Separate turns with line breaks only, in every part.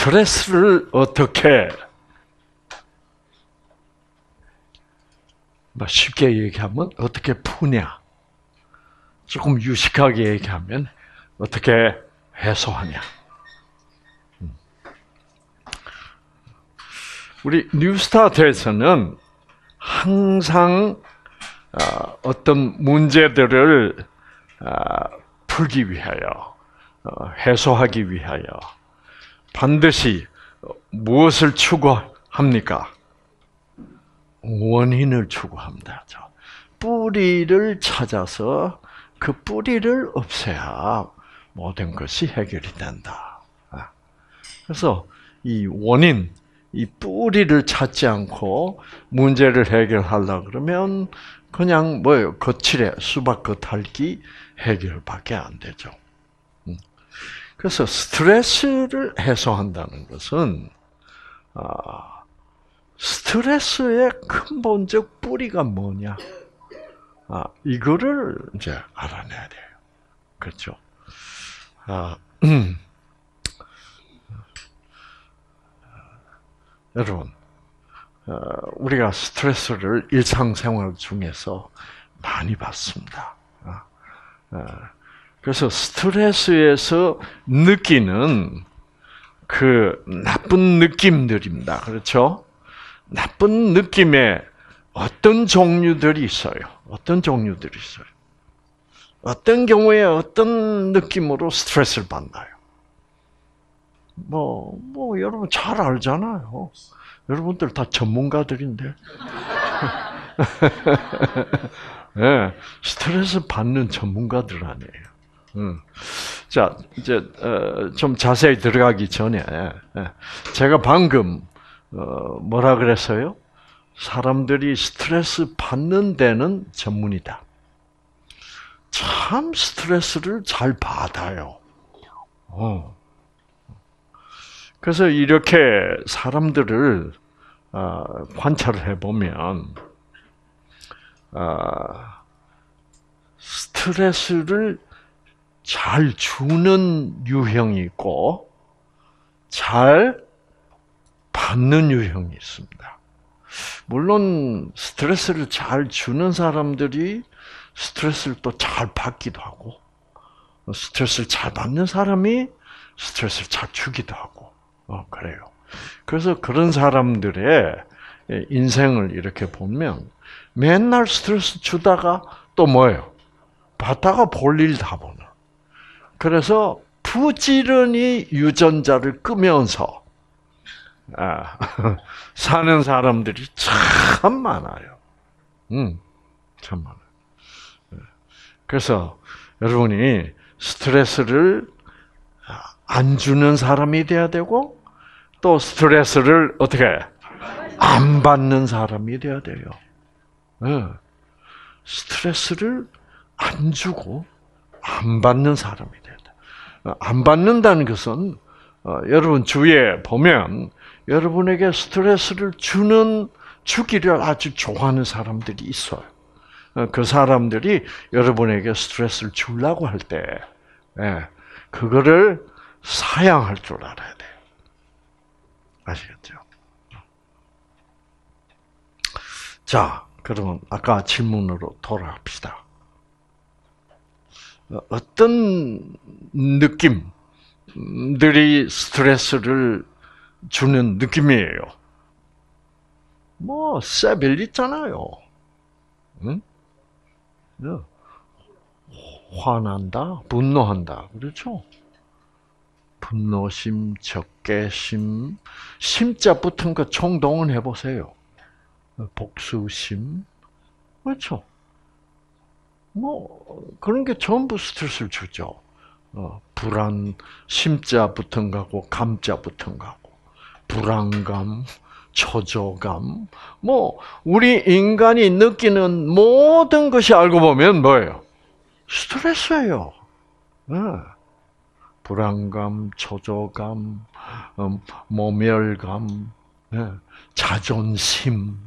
스트레스를 어떻게, 쉽게 얘기하면 어떻게 푸냐, 조금 유식하게 얘기하면 어떻게 해소하냐. 우리 뉴스타트에서는 항상 어떤 문제들을 풀기 위하여, 해소하기 위하여 반드시 무엇을 추구합니까? 원인을 추구합니다. 뿌리를 찾아서 그 뿌리를 없애야 모든 것이 해결이 된다. 그래서 이 원인, 이 뿌리를 찾지 않고 문제를 해결하려고 그러면 그냥 뭐예요? 거칠에 수박 겉핥기 해결밖에 안 되죠. 그래서 스트레스를 해소한다는 것은 스트레스의 근본적 뿌리가 뭐냐? 이거를 이제 알아내야 돼요. 그렇죠? 여러분, 우리가 스트레스를 일상생활 중에서 많이 받습니다. 그래서 스트레스에서 느끼는 그 나쁜 느낌들입니다. 그렇죠? 나쁜 느낌의 어떤 종류들이 있어요. 어떤 종류들이 있어요. 어떤 경우에 어떤 느낌으로 스트레스를 받나요? 여러분 잘 알잖아요. 여러분들 다 전문가들인데. 네, 스트레스 받는 전문가들 아니에요. 자, 이제 좀 자세히 들어가기 전에 제가 방금 뭐라 그랬어요? 사람들이 스트레스 받는 데는 전문이다. 참 스트레스를 잘 받아요. 그래서 이렇게 사람들을 관찰을 해보면 스트레스를 잘 주는 유형이 있고 잘 받는 유형이 있습니다. 물론 스트레스를 잘 주는 사람들이 스트레스를 또 잘 받기도 하고, 스트레스를 잘 받는 사람이 스트레스를 잘 주기도 하고, 그래요. 그래서 그런 사람들의 인생을 이렇게 보면 맨날 스트레스 주다가 또 뭐예요? 받다가 볼 일 다 보는. 그래서 부지런히 유전자를 끄면서 사는 사람들이 참 많아요. 참 많아요. 그래서 여러분이 스트레스를 안 주는 사람이 돼야 되고, 또 스트레스를 어떻게 안 받는 사람이 돼야 돼요. 스트레스를 안 주고 안 받는 사람이 돼야 돼요. 안 받는다는 것은 여러분 주위에 보면 여러분에게 스트레스를 주기를 아주 좋아하는 사람들이 있어요. 그 사람들이 여러분에게 스트레스를 주려고 할 때, 그거를 사양할 줄 알아야 돼요. 아시겠죠? 자, 그러면 아까 질문으로 돌아갑시다. 어떤 느낌들이 스트레스를 주는 느낌이에요? 세벨 있잖아요. 응? 화난다, 분노한다, 그렇죠? 분노심, 적개심, 심자 붙은 거 총동원해 보세요. 복수심, 그렇죠? 그런 게 전부 스트레스를 주죠. 불안, 심자 붙은 거하고 감자 붙은 거하고, 불안감, 초조감, 우리 인간이 느끼는 모든 것이 알고 보면 뭐예요? 스트레스예요. 불안감, 초조감, 모멸감, 자존심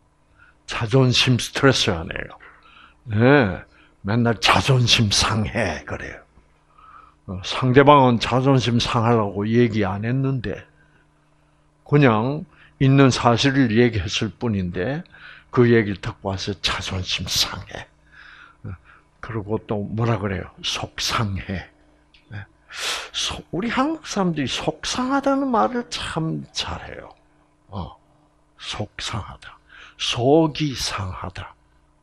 스트레스 아니에요. 맨날 자존심 상해 그래요. 상대방은 자존심 상하려고 얘기 안 했는데 그냥 있는 사실을 얘기했을 뿐인데 그 얘기를 듣고 와서 자존심 상해. 그리고 또 뭐라 그래요? 속상해. 우리 한국 사람들이 속상하다는 말을 참 잘해요. 속상하다. 속이 상하다.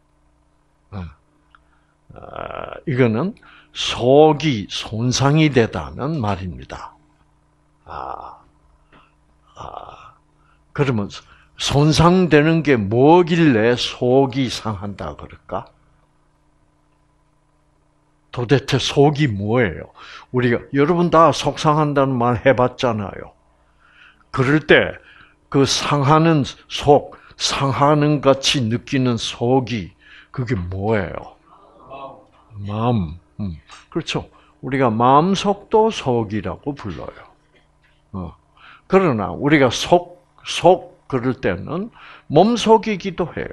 이거는 속이 손상이 되다는 말입니다. 그러면 손상되는 게 뭐길래 속이 상한다 그럴까? 도대체 속이 뭐예요? 우리가 여러분 다 속상한다는 말 해봤잖아요. 그럴 때 그 상하는 속, 상하는 같이 느끼는 속이 그게 뭐예요? 마음. 그렇죠. 우리가 마음속도 속이라고 불러요. 그러나 우리가 속 그럴 때는 몸속이기도 해요.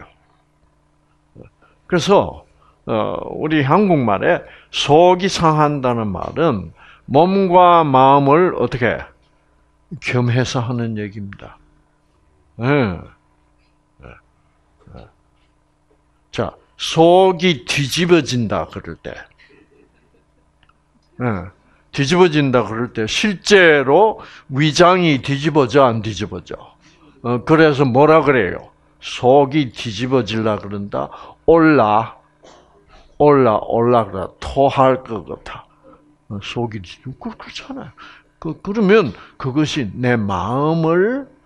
그래서 우리 한국말에 속이 상한다는 말은 몸과 마음을 어떻게 겸해서 하는 얘기입니다. 자, 속이 뒤집어진다 그럴 때, 뒤집어진다 그럴 때 실제로 위장이 뒤집어져 안 뒤집어져? 그래서 뭐라 그래요? 속이 뒤집어질라 그런다. 올라 그래. 토할 것 같아. 속이 그렇잖아요. 그러면 그것이 내 마음을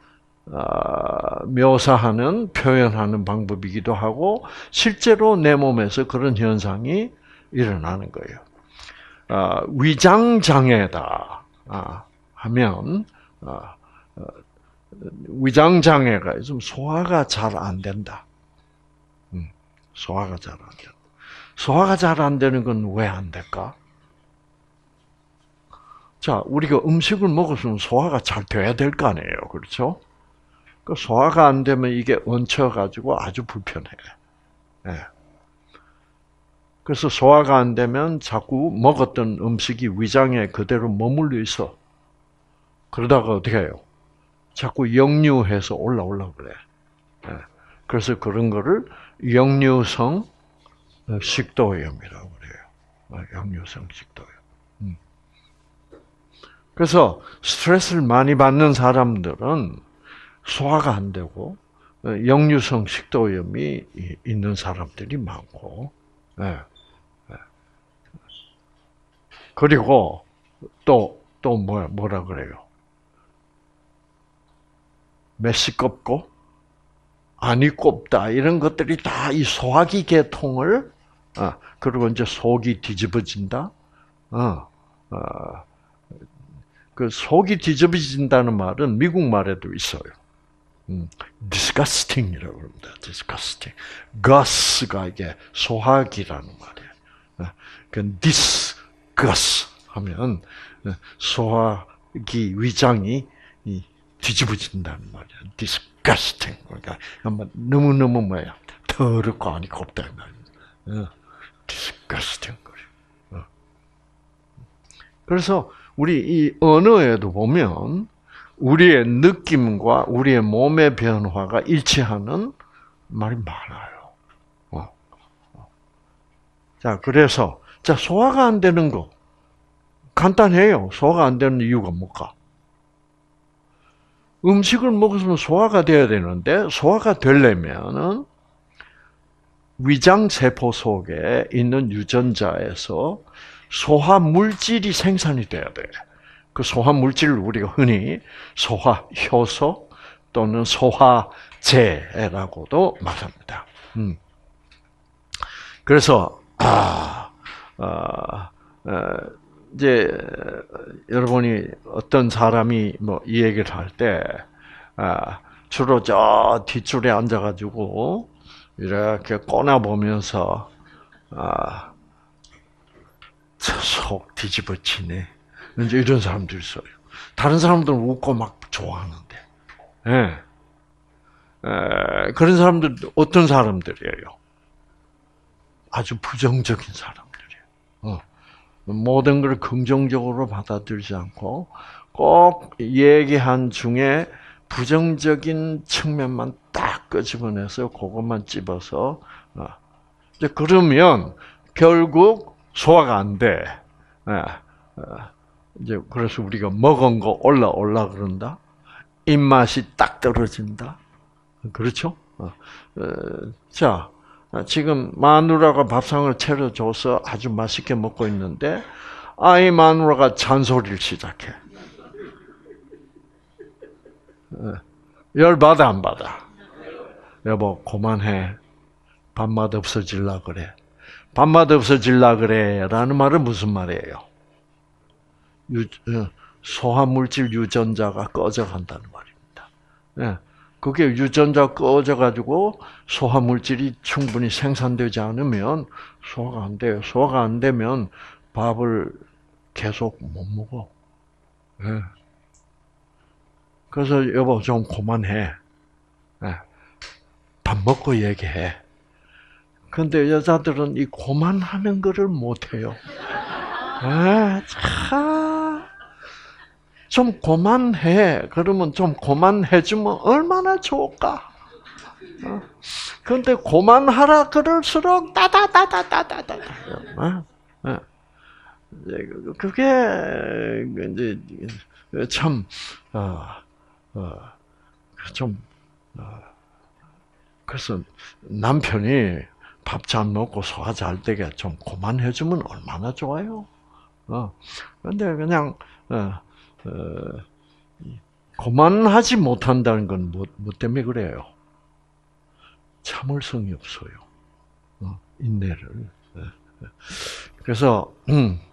묘사하는 표현하는 방법이기도 하고 실제로 내 몸에서 그런 현상이 일어나는 거예요. 위장 장애다 하면 위장 장애가 좀 소화가 잘 안 된다. 소화가 잘 안 된다. 소화가 잘 안 되는 건 왜 안 될까? 자, 우리가 음식을 먹었으면 소화가 잘 돼야 될 거 아니에요. 그렇죠? 그 소화가 안 되면 이게 얹혀가지고 아주 불편해. 그래서 소화가 안 되면 자꾸 먹었던 음식이 위장에 그대로 머물러 있어. 그러다가 어떻게 해요? 자꾸 역류해서 올라오려고 그래. 그래서 그런 거를 역류성 식도염이라고 그래요. 역류성 식도염. 그래서 스트레스를 많이 받는 사람들은 소화가 안 되고 역류성 식도염이 있는 사람들이 많고, 그리고 또 뭐라 그래요? 메시껍고 안이 꼽다 이런 것들이 다 이 소화기 계통을 그리고 이제 속이 뒤집어진다. 그 속이 뒤집어진다는 말은 미국 말에도 있어요. disgusting이라고 합니다. disgusting. gus가 이게 소화기라는 말이에요. 그 disgust 하면 소화기 위장이 뒤집어진다는 말이야. disgusting. 그러니까 너무 뭐야? 더럽고 안이 곱다 말이야. disgusting 거려. 그래서 우리 이 언어에도 보면 우리의 느낌과 우리의 몸의 변화가 일치하는 말이 많아요. 자, 그래서 소화가 안 되는 거 간단해요. 소화가 안 되는 이유가 뭘까? 음식을 먹으면 소화가 돼야 되는데 소화가 되려면은 위장 세포 속에 있는 유전자에서 소화 물질이 생산이 돼야 돼. 그 소화 물질을 우리가 흔히 소화 효소 또는 소화제라고도 말합니다. 그래서 이제 여러분이 어떤 사람이 뭐 이 얘기를 할 때 주로 저 뒷줄에 앉아가지고 이렇게 꼬나 보면서 속 뒤집어치네. 이제 이런 사람들이 있어요. 다른 사람들은 웃고 막 좋아하는데. 그런 사람들 어떤 사람들이에요? 아주 부정적인 사람들이에요. 모든 걸 긍정적으로 받아들이지 않고 꼭 얘기한 중에 부정적인 측면만 딱 끄집어내서 그것만 찝어서 이제 그러면 결국 소화가 안 돼. 이제 그래서 우리가 먹은 거 올라 그런다. 입맛이 딱 떨어진다. 그렇죠? 자, 지금 마누라가 밥상을 차려줘서 아주 맛있게 먹고 있는데 아이 마누라가 잔소리를 시작해. 열받아 안 받아? 여보 그만해. 밥맛 없어질라 그래. 밥맛 없어질라 그래 라는 말은 무슨 말이에요? 소화물질 유전자가 꺼져간다는 말입니다. 그게 유전자 꺼져가지고 소화물질이 충분히 생산되지 않으면 소화가 안 돼요. 소화가 안 되면 밥을 계속 못 먹어. 그래서 여보 좀 그만해. 밥 먹고 얘기해. 근데 여자들은 이 그만하는 거를 못해요. 좀 그만해. 그러면 좀 그만해주면 얼마나 좋을까? 근데 그만하라 그럴수록 따다다다다다다. 그게 이제 참 그래서 남편이 밥 잘 먹고 소화 잘 되게 좀 그만해주면 얼마나 좋아요. 근데 그냥 그만하지 못한다는 건 뭐 때문에 그래요? 참을성이 없어요. 인내를. 그래서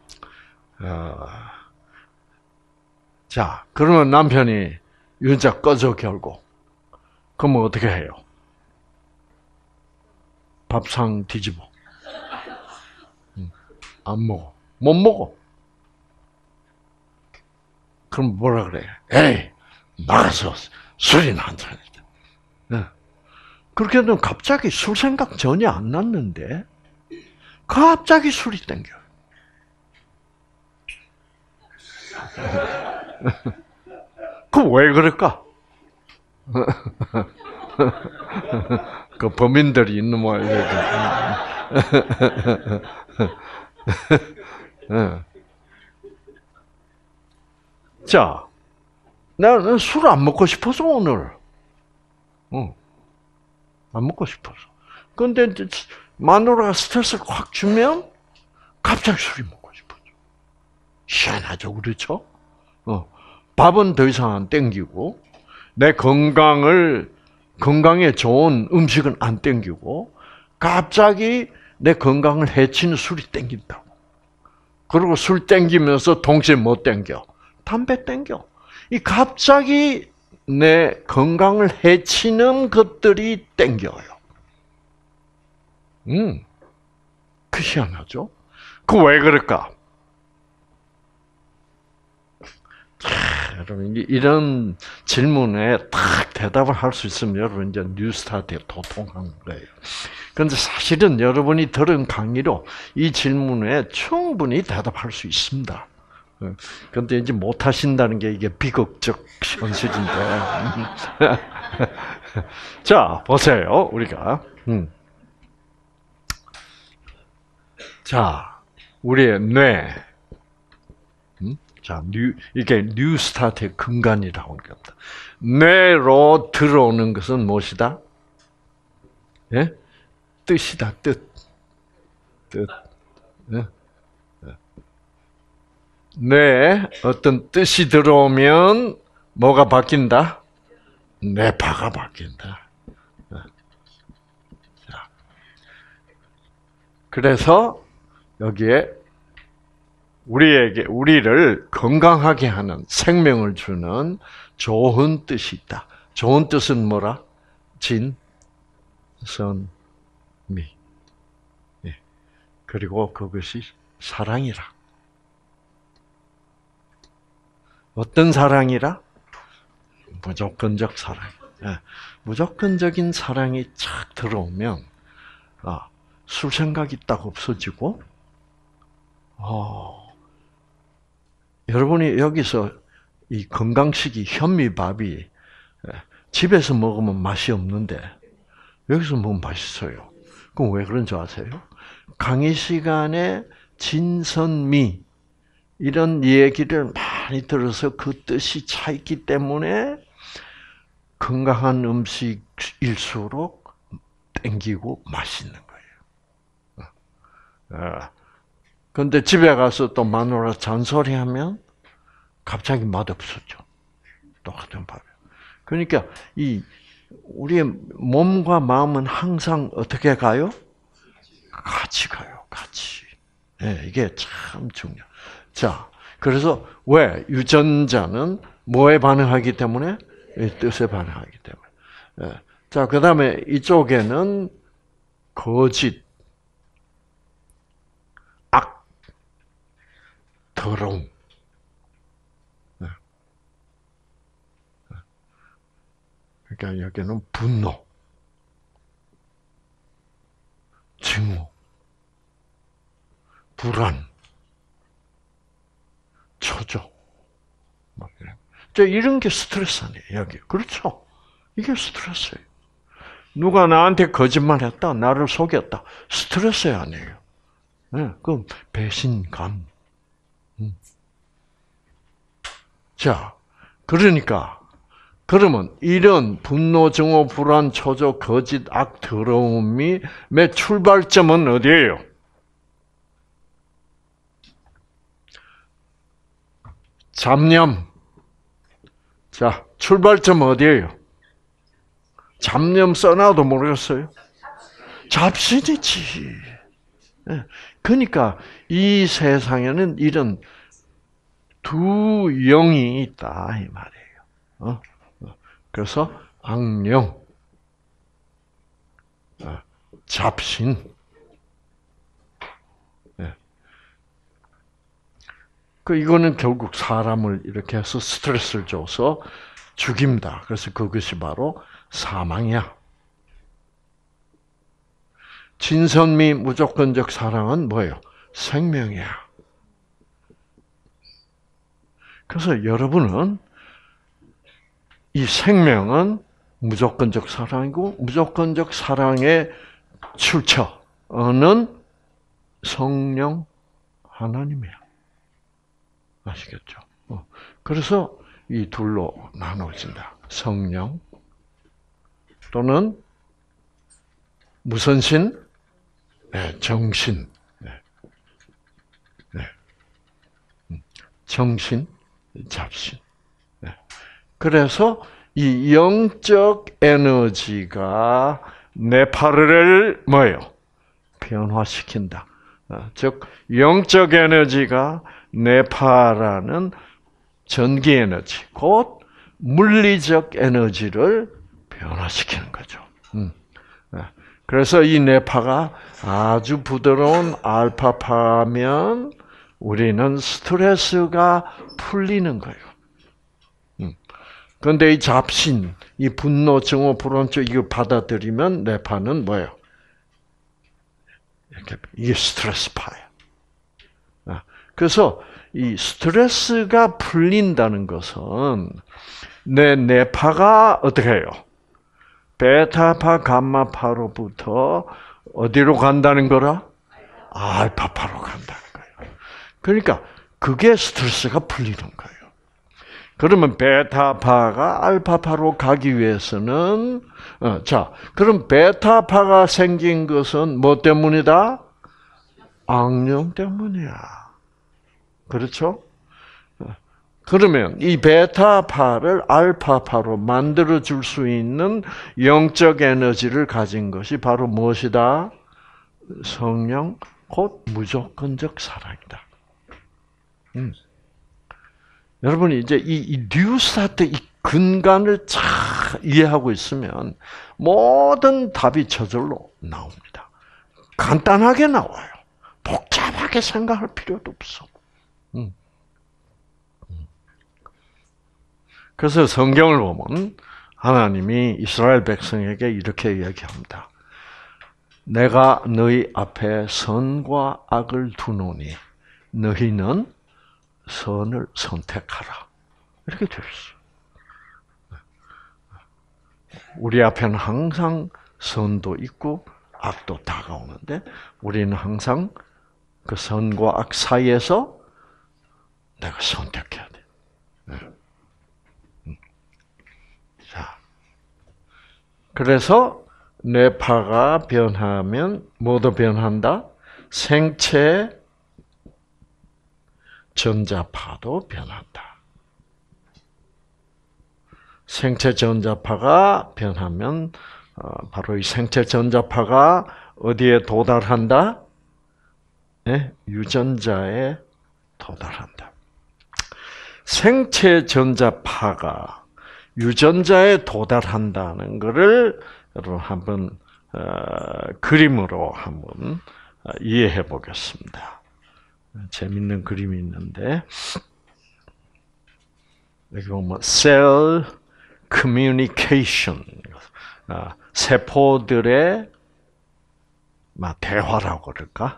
자 그러면 남편이 유전자 꺼져 결국. 그러면 어떻게 해요? 밥상 뒤집어. 안 먹어. 못 먹어. 그럼 뭐라 그래? 에이, 나가서 술이나 한잔이다. 그렇게 되면 갑자기 술 생각 전혀 안 났는데, 갑자기 술이 땡겨. 그럼 왜 그럴까? 그 범인들이 있는 모양이에요. 자, 나는 술 안 먹고 싶어서 오늘. 안 먹고 싶어서. 근데 마누라가 스트레스를 확 주면 갑자기 술이 먹고 싶어져. 희한하죠, 그렇죠? 밥은 더 이상 안 땡기고 내 건강에 좋은 음식은 안 땡기고 갑자기 내 건강을 해치는 술이 땡긴다고. 그리고 술 땡기면서 동시에 뭐 땡겨? 담배 땡겨. 이 갑자기 내 건강을 해치는 것들이 땡겨요. 그 희한하죠? 그 왜 그럴까? 여러분 이런 질문에 딱 대답을 할 수 있으면 여러분 이제 뉴스타트에 도통한 거예요. 그런데 사실은 여러분이 들은 강의로 이 질문에 충분히 대답할 수 있습니다. 그런데 이제 못 하신다는 게 이게 비극적 현실인데. 자, 보세요. 우리가. 자, 우리의 뇌. 자, 이게 뉴스타트의 근간이라고 하는 겁니다. 뇌로 들어오는 것은 무엇이다? 예? 뜻이다, 뜻. 예? 뇌에 어떤 뜻이 들어오면 뭐가 바뀐다? 뇌파가 바뀐다. 그래서 여기에 우리를 건강하게 하는 생명을 주는 좋은 뜻이 있다. 좋은 뜻은 뭐라? 진, 선, 미. 그리고 그것이 사랑이라. 어떤 사랑이라? 무조건적 사랑. 무조건적인 사랑이 착 들어오면 술 생각이 딱 없어지고 여러분이 여기서 이 건강식이 현미밥이 집에서 먹으면 맛이 없는데 여기서 먹으면 맛있어요. 그럼 왜 그런 줄 아세요? 강의 시간에 진선미 이런 얘기를 많이 들어서 그 뜻이 차 있기 때문에 건강한 음식일수록 땡기고 맛있는 거예요. 그런데 집에 가서 또 마누라 잔소리하면 갑자기 맛없어져. 똑같은 밥이에요. 그러니까 우리의 몸과 마음은 항상 어떻게 가요? 같이 가요. 같이. 네, 이게 참 중요해요. 자, 그래서 왜 유전자는 뭐에 반응하기 때문에? 뜻에 반응하기 때문에. 네. 자, 그 다음에 이쪽에는 거짓, 악, 더러움. 네. 그러니까 여기는 분노, 증오, 불안, 초조. 이런 게 스트레스 아니에요, 여기. 그렇죠? 이게 스트레스예요. 누가 나한테 거짓말했다, 나를 속였다. 스트레스 아니에요. 네, 그럼 배신감. 자, 그러면 이런 분노, 증오, 불안, 초조, 거짓, 악, 더러움이 매 출발점은 어디예요? 잡념. 자, 출발점 어디예요? 잡념 써놔도 모르겠어요? 잡신이지. 그러니까 이 세상에는 이런 두 영이 있다 이 말이에요. 그래서 악령, 잡신. 이거는 결국 사람을 이렇게 해서 스트레스를 줘서 죽입니다. 그래서 그것이 바로 사망이야. 진선미 무조건적 사랑은 뭐예요? 생명이야. 그래서 여러분은 이 생명은 무조건적 사랑이고 무조건적 사랑의 출처는 성령 하나님이야. 아시겠죠? 그래서 이 둘로 나눠진다. 성령 또는 무슨 신? 네, 정신. 네. 정신, 잡신. 네. 그래서 이 영적 에너지가 뇌파를 뭐예요? 변화시킨다. 즉 영적 에너지가 뇌파라는 전기 에너지, 곧 물리적 에너지를 변화시키는 거죠. 그래서 이 뇌파가 아주 부드러운 알파파면 우리는 스트레스가 풀리는 거예요. 그런데 이 잡신, 이 분노, 증오, 불안 쪽 이거 받아들이면 뇌파는 뭐예요? 이게 스트레스파예요. 그래서 이 스트레스가 풀린다는 것은 내 뇌파가 어떻게 해요? 베타파, 감마파로부터 어디로 간다는 거라? 알파파로 간다는 거예요. 그러니까 그게 스트레스가 풀리는 거예요. 그러면 베타파가 알파파로 가기 위해서는 그럼 베타파가 생긴 것은 뭐 때문이다? 악령 때문이야. 그렇죠? 그러면 이 베타파를 알파파로 만들어줄 수 있는 영적 에너지를 가진 것이 바로 무엇이다? 성령, 곧 무조건적 사랑이다. 여러분이 이제 이 뉴스타트 이 근간을 잘 이해하고 있으면 모든 답이 저절로 나옵니다. 간단하게 나와요. 복잡하게 생각할 필요도 없어. 그래서 성경을 보면 하나님이 이스라엘 백성에게 이렇게 이야기합니다. 내가 너희 앞에 선과 악을 두노니 너희는 선을 선택하라. 이렇게 되어 있어요. 우리 앞에는 항상 선도 있고 악도 다가오는데 우리는 항상 그 선과 악 사이에서 내가 선택해야 돼. 자, 그래서 뇌파가 변하면 뭐도 변한다? 생체 전자파도 변한다. 생체 전자파가 변하면 바로 이 생체 전자파가 어디에 도달한다? 네? 유전자에 도달한다. 생체 전자파가 유전자에 도달한다는 것을 여러분 한번 그림으로 한번 이해해 보겠습니다. 재밌는 그림이 있는데 여기 보면 셀 커뮤니케이션, 세포들의 대화라고 그럴까?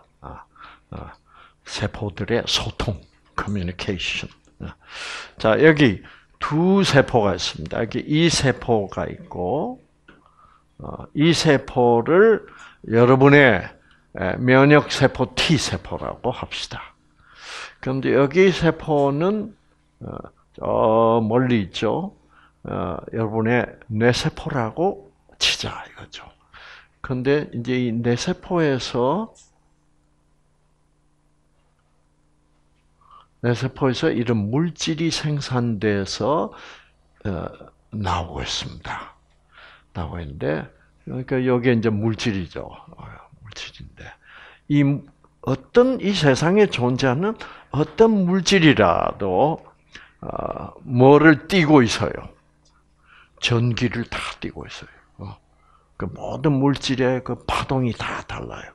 세포들의 소통, 커뮤니케이션. 자, 여기 두 세포가 있습니다. 여기 이 세포가 있고, 이 세포를 여러분의 면역 세포 T 세포라고 합시다. 그런데 여기 세포는 저 멀리 있죠. 여러분의 뇌세포라고 치자 이거죠. 그런데 이제 이 뇌세포에서 이런 물질이 생산돼서 나오고 있습니다. 나오고 있는데, 그러니까 여기 이제 물질이죠. 물질인데 이 세상에 존재하는 어떤 물질이라도 뭐를 띠고 있어요? 전기를 다 띠고 있어요. 그 모든 물질의 그 파동이 다 달라요.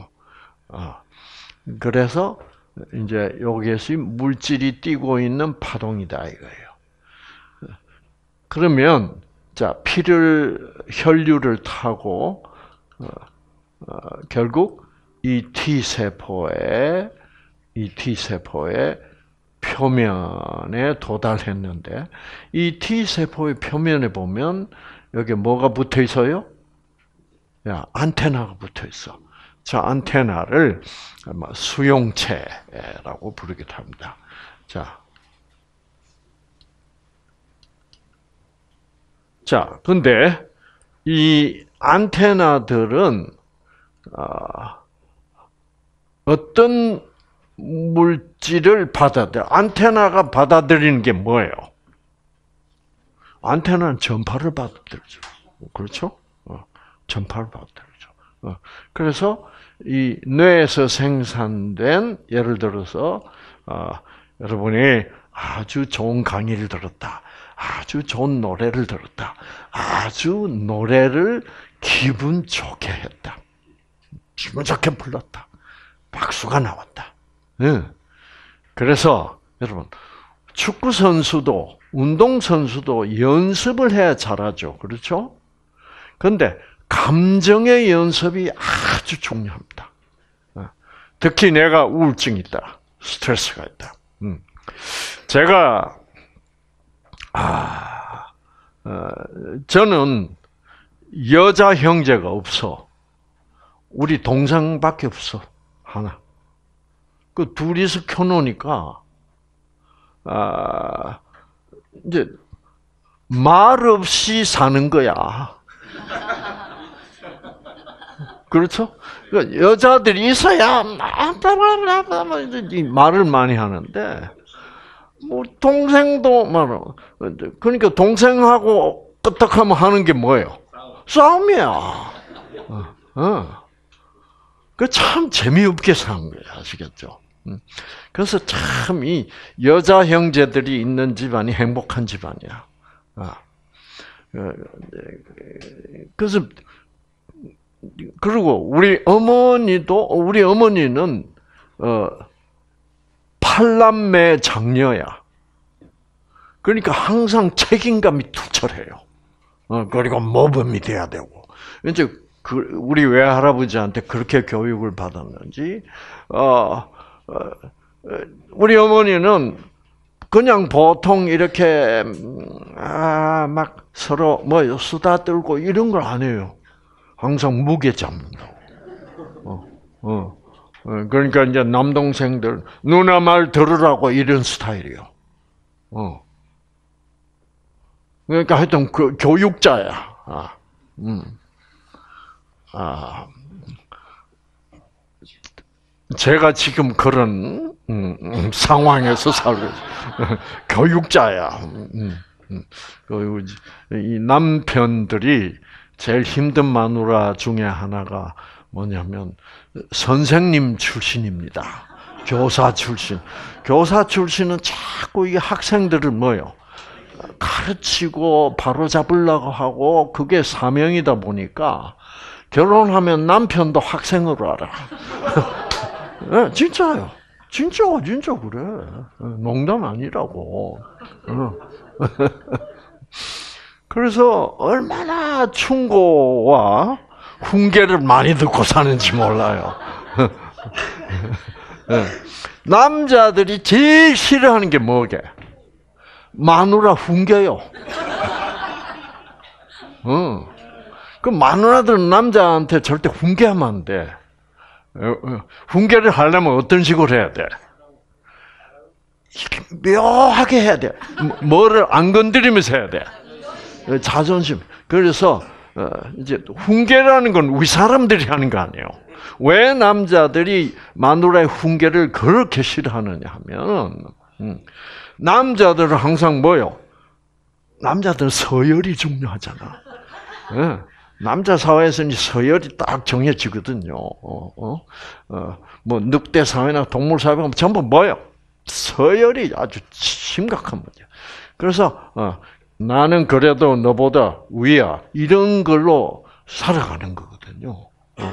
그래서 이제 여기에서 물질이 띠고 있는 파동이다 이거예요. 그러면 자 혈류를 타고 결국 이 T 세포의 표면에 도달했는데 이 T 세포의 표면에 보면 여기 뭐가 붙어 있어요? 안테나가 붙어 있어. 자, 안테나를 수용체라고 부르기도 합니다. 자, 근데 이 안테나들은 어떤 물질을 안테나가 받아들이는 게 뭐예요? 안테나는 전파를 받아들이죠. 그렇죠? 전파를 받아들이죠. 그래서 이 뇌에서 생산된 예를 들어서 여러분이 아주 좋은 강의를 들었다. 아주 좋은 노래를 들었다. 아주 노래를 기분 좋게 했다. 기분 좋게 불렀다. 박수가 나왔다. 그래서 여러분 축구 선수도 운동 선수도 연습을 해야 잘하죠. 그렇죠? 그런데 감정의 연습이 아주 중요합니다. 특히 내가 우울증이 있다. 스트레스가 있다. 제가 저는 여자 형제가 없어. 우리 동생밖에 없어. 하나. 그 둘이서 켜놓으니까 이제 말 없이 사는 거야. 그렇죠? 여자들이 있어야 말을 많이 하는데 뭐 동생도 말어. 그러니까 동생하고 끄떡하면 하는 게 뭐예요? 싸움이야. 그 참 재미없게 사는 거예요. 아시겠죠? 그래서 참 이 여자 형제들이 있는 집안이 행복한 집안이야. 그래서 그리고 우리 어머니는 팔남매 장녀야. 그러니까 항상 책임감이 투철해요. 그리고 모범이 돼야 되고. 이제 우리 외할아버지한테 그렇게 교육을 받았는지, 우리 어머니는 그냥 보통 이렇게 막 서로 뭐 수다 떨고 이런 걸 안 해요. 항상 무게 잡는다고. 그러니까 이제 남동생들 누나 말 들으라고 이런 스타일이요. 그러니까 하여튼 그 교육자야. 제가 지금 그런 상황에서 살고 있어요. 교육자야. 이 남편들이 제일 힘든 마누라 중에 하나가 뭐냐면 선생님 출신입니다. 교사 출신. 교사 출신은 자꾸 이 학생들을 뭐요? 가르치고 바로잡으려고 하고 그게 사명이다 보니까 결혼하면 남편도 학생으로 알아. 네, 진짜요. 진짜 그래. 농담 아니라고. 그래서 얼마나 충고와 훈계를 많이 듣고 사는지 몰라요. 남자들이 제일 싫어하는 게 뭐게? 마누라 훈계요. 그 마누라들은 남자한테 절대 훈계하면 안 돼. 훈계를 하려면 어떤 식으로 해야 돼? 묘하게 해야 돼. 뭐를 안 건드리면서 해야 돼. 자존심. 그래서 이제 훈계라는 건 우리 사람들이 하는 거 아니에요. 왜 남자들이 마누라의 훈계를 그렇게 싫어하느냐 하면 남자들은 항상 뭐요? 남자들은 서열이 중요하잖아. 남자 사회에서는 서열이 딱 정해지거든요. 뭐 늑대 사회나 동물 사회 보면 전부 뭐요? 서열이 아주 심각한 문제. 그래서 나는 그래도 너보다 위야 이런 걸로 살아가는 거거든요.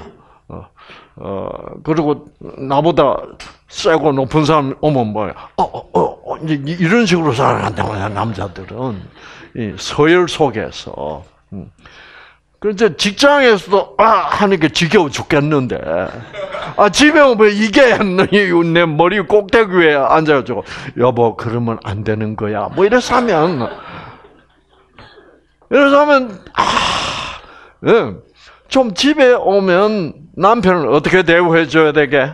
그리고 나보다 세고 높은 사람 오면 뭐야? 이제 이런 식으로 살아간다고 남자들은 이 서열 속에서. 그래서 직장에서도 하는 게 지겨워 죽겠는데 집에 오면 이게 내 머리 꼭대기 위에 앉아가지고 여보 그러면 안 되는 거야 뭐 이래서 하면 좀 집에 오면 남편을 어떻게 대우해 줘야 되게?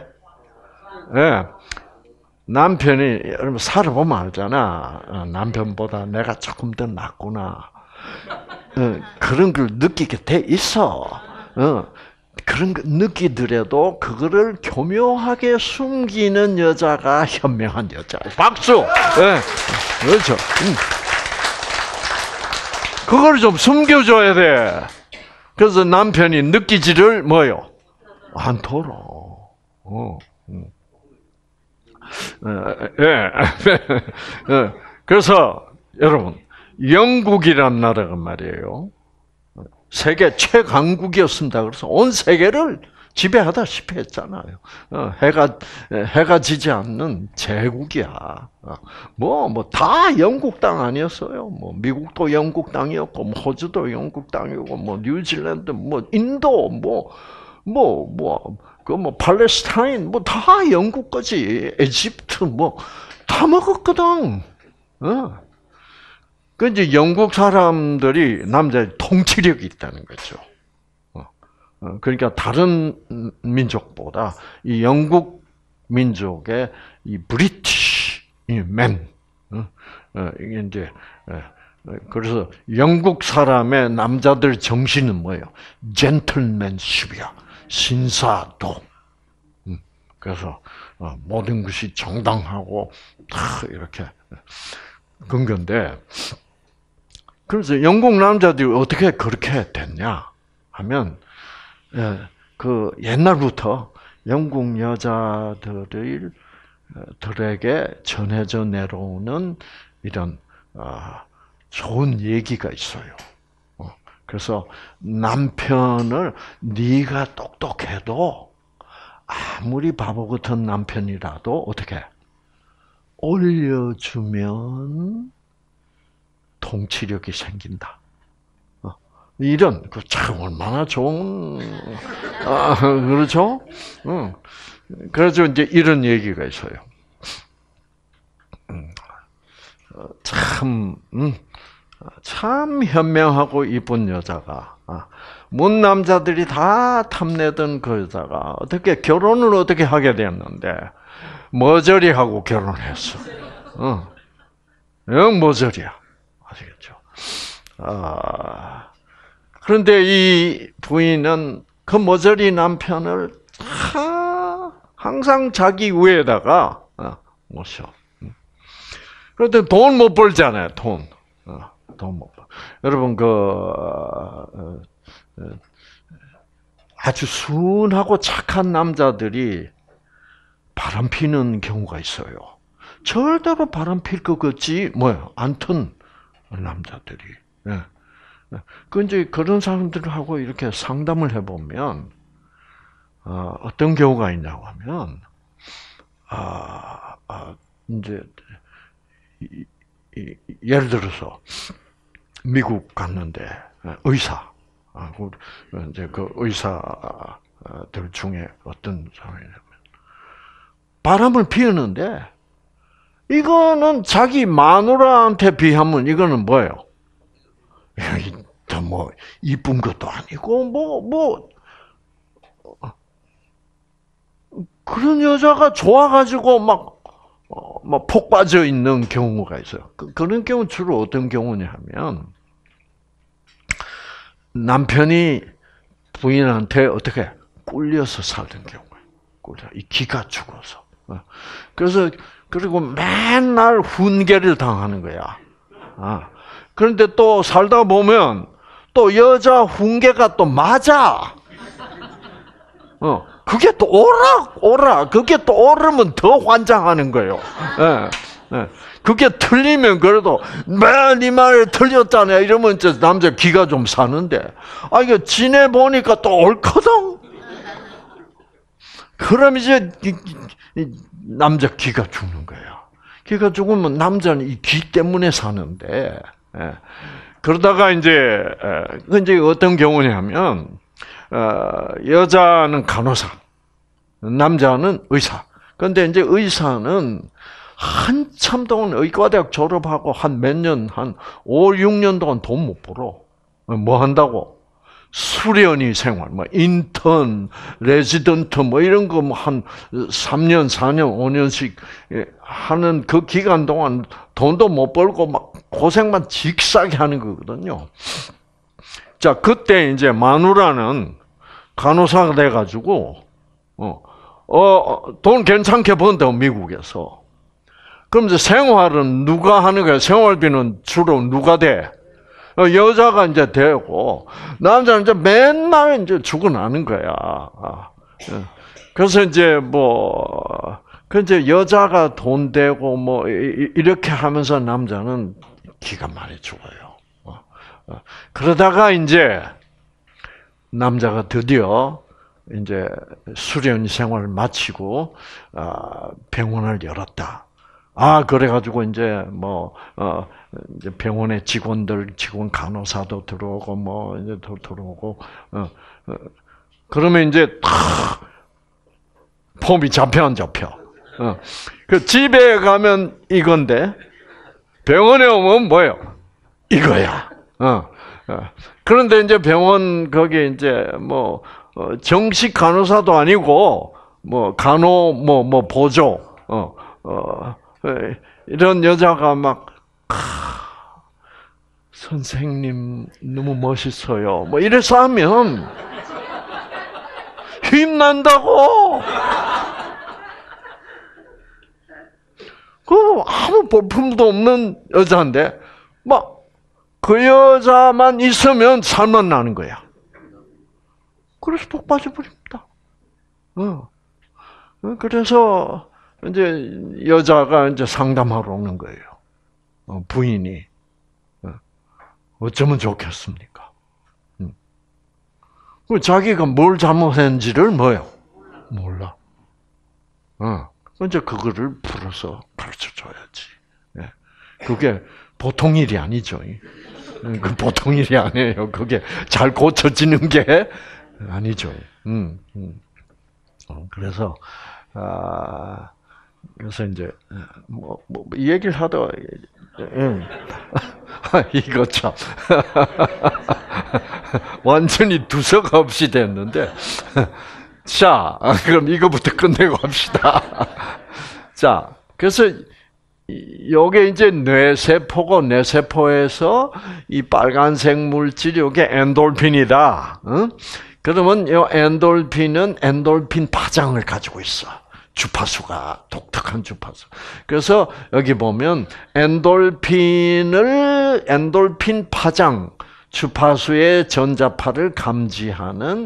남편이 여러분 살아보면 알잖아. 남편보다 내가 조금 더 낫구나. 그런 걸 느끼게 돼 있어. 그런 거 느끼더라도 그거를 교묘하게 숨기는 여자가 현명한 여자. 박수. 그렇죠. 그걸 좀 숨겨줘야 돼. 그래서 남편이 느끼지를 뭐요? 않도록. 그래서 여러분 영국이란 나라가 말이에요. 세계 최강국이었습니다. 그래서 온 세계를 지배하다시피 했잖아요. 해가 지지 않는 제국이야. 다 영국 땅 아니었어요. 뭐 미국도 영국 땅이었고, 뭐 호주도 영국 땅이고, 뭐 뉴질랜드, 뭐 인도, 팔레스타인, 다 영국 거지. 에집트, 다 먹었거든. 그 이제 영국 사람들이 남자의 통치력이 있다는 거죠. 그러니까 다른 민족보다 이 영국 민족의 이 브리티시 맨, 이게 이제 그래서 영국 사람의 남자들 정신은 뭐예요? 젠틀맨십이야, 신사도. 그래서 모든 것이 정당하고 다 이렇게 그런 건데. 그래서 영국 남자들이 어떻게 그렇게 됐냐 하면 그 옛날부터 영국 여자들에게 전해져 내려오는 이런 좋은 얘기가 있어요. 그래서 남편을 네가 똑똑해도 아무리 바보 같은 남편이라도 어떻게 올려주면 통치력이 생긴다. 이런 참 얼마나 좋은 그렇죠? 그래서 이제 이런 얘기가 있어요. 참, 참 현명하고 이쁜 여자가, 문 남자들이 다 탐내던 그 여자가 어떻게 결혼을 어떻게 하게 됐는데 머저리 하고 결혼했어. 영 머저리야. 아시겠죠? 그런데 이 부인은 그 머저리 남편을 항상 자기 위에다가 모셔. 그런데 돈 못 벌잖아요. 돈 못 벌. 여러분 아주 순하고 착한 남자들이 바람 피는 경우가 있어요. 절대로 바람 필 것 같지 않던 남자들이. 그 이제 그런 사람들하고 이렇게 상담을 해보면 어떤 경우가 있냐고 하면 이제 예를 들어서 미국 갔는데 의사 이제 그 의사들 중에 어떤 사람이냐면 바람을 피우는데 이거는 자기 마누라한테 비하면 이거는 뭐예요? 더 뭐 이쁜 것도 아니고 그런 여자가 좋아가지고 막 폭 빠져 있는 경우가 있어요. 그런 경우 주로 어떤 경우냐 하면 남편이 부인한테 어떻게 꿀려서 살던 경우예요. 이 기가 죽어서. 그리고 맨날 훈계를 당하는 거야. 그런데 또 살다 보면 또 여자 훈계가 또 맞아. 그게 또 오라. 그게 또 오르면 더 환장하는 거예요. 그게 틀리면 그래도 매일 네 말 틀렸잖아. 이러면 이제 남자 기가 좀 사는데, 이거 지내보니까 또 옳거든? 그럼 이제 남자 기가 죽는 거야. 기가 죽으면 남자는 이 기 때문에 사는데, 그러다가 이제 어떤 경우냐면, 여자는 간호사, 남자는 의사. 그런데 이제 의사는 한참 동안 의과대학 졸업하고 한 몇 년, 한 5, 6년 동안 돈 못 벌어. 뭐 한다고? 수련의 생활, 인턴, 레지던트, 이런 거 한 3년, 4년, 5년씩 하는 그 기간 동안 돈도 못 벌고 막 고생만 직사게 하는 거거든요. 자, 그때 이제 마누라는 간호사가 돼가지고, 돈 괜찮게 번다고, 미국에서. 그럼 이제 생활은 누가 하는 거야? 생활비는 주로 누가 돼? 여자가 이제 되고, 남자는 이제 맨날 이제 죽어나는 거야. 그래서 이제 이제 여자가 돈 되고 이렇게 하면서 남자는 기가 많이 죽어요. 그러다가 이제 남자가 드디어 이제 수련 생활을 마치고 병원을 열었다. 그래가지고 이제 이제 병원의 직원 간호사도 들어오고 이제 들어오고 그러면 이제 폼이 잡혀 안 잡혀. 그 집에 가면 이건데 병원에 오면 뭐예요? 이거야. 그런데 이제 병원 거기 이제 정식 간호사도 아니고 간호 보조 이런 여자가 막 선생님 너무 멋있어요. 이래서 하면 힘난다고. 아무 볼품도 없는 여자인데 그 여자만 있으면 살만 나는 거야. 그래서 복 빠져버립니다. 그래서 이제 여자가 이제 상담하러 오는 거예요. 부인이 어쩌면 좋겠습니까? 자기가 뭘 잘못했는지를 몰라. 이제 그거를 풀어서 가르쳐줘야지. 그게 보통 일이 아니죠. 그 보통 일이 아니에요. 그게 잘 고쳐지는 게 아니죠. 그래서 그래서 이제 이 얘기를 하다가 이거 참 완전히 두서가 없이 됐는데 자 그럼 이거부터 끝내고 합시다. 자 그래서 요게 이제 뇌세포고 뇌세포에서 이 빨간색 물질이 요게 엔돌핀이다. 그러면 이 엔돌핀은 엔돌핀 파장을 가지고 있어. 주파수가 독특한 주파수. 그래서 여기 보면 엔돌핀 파장 주파수의 전자파를 감지하는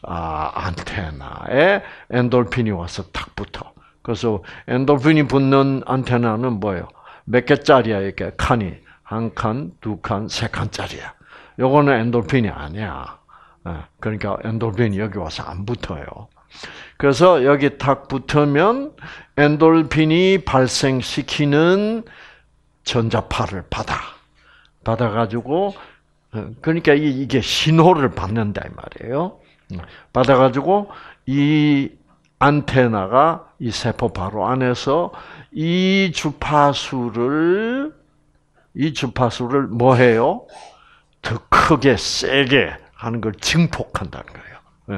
안테나에 엔돌핀이 와서 탁 붙어. 그래서 엔돌핀이 붙는 안테나는 뭐예요? 몇 개짜리야 이게 칸이 한 칸, 두 칸, 세 칸짜리야. 요거는 엔돌핀이 아니야. 그러니까 엔돌핀이 여기 와서 안 붙어요. 그래서 여기 탁 붙으면 엔돌핀이 발생시키는 전자파를 받아가지고 그러니까 이게 신호를 받는다 이 말이에요. 받아가지고 이 안테나가 이 세포 바로 안에서 이 주파수를 뭐 해요? 더 크게 세게 하는 걸 증폭한다는 거예요.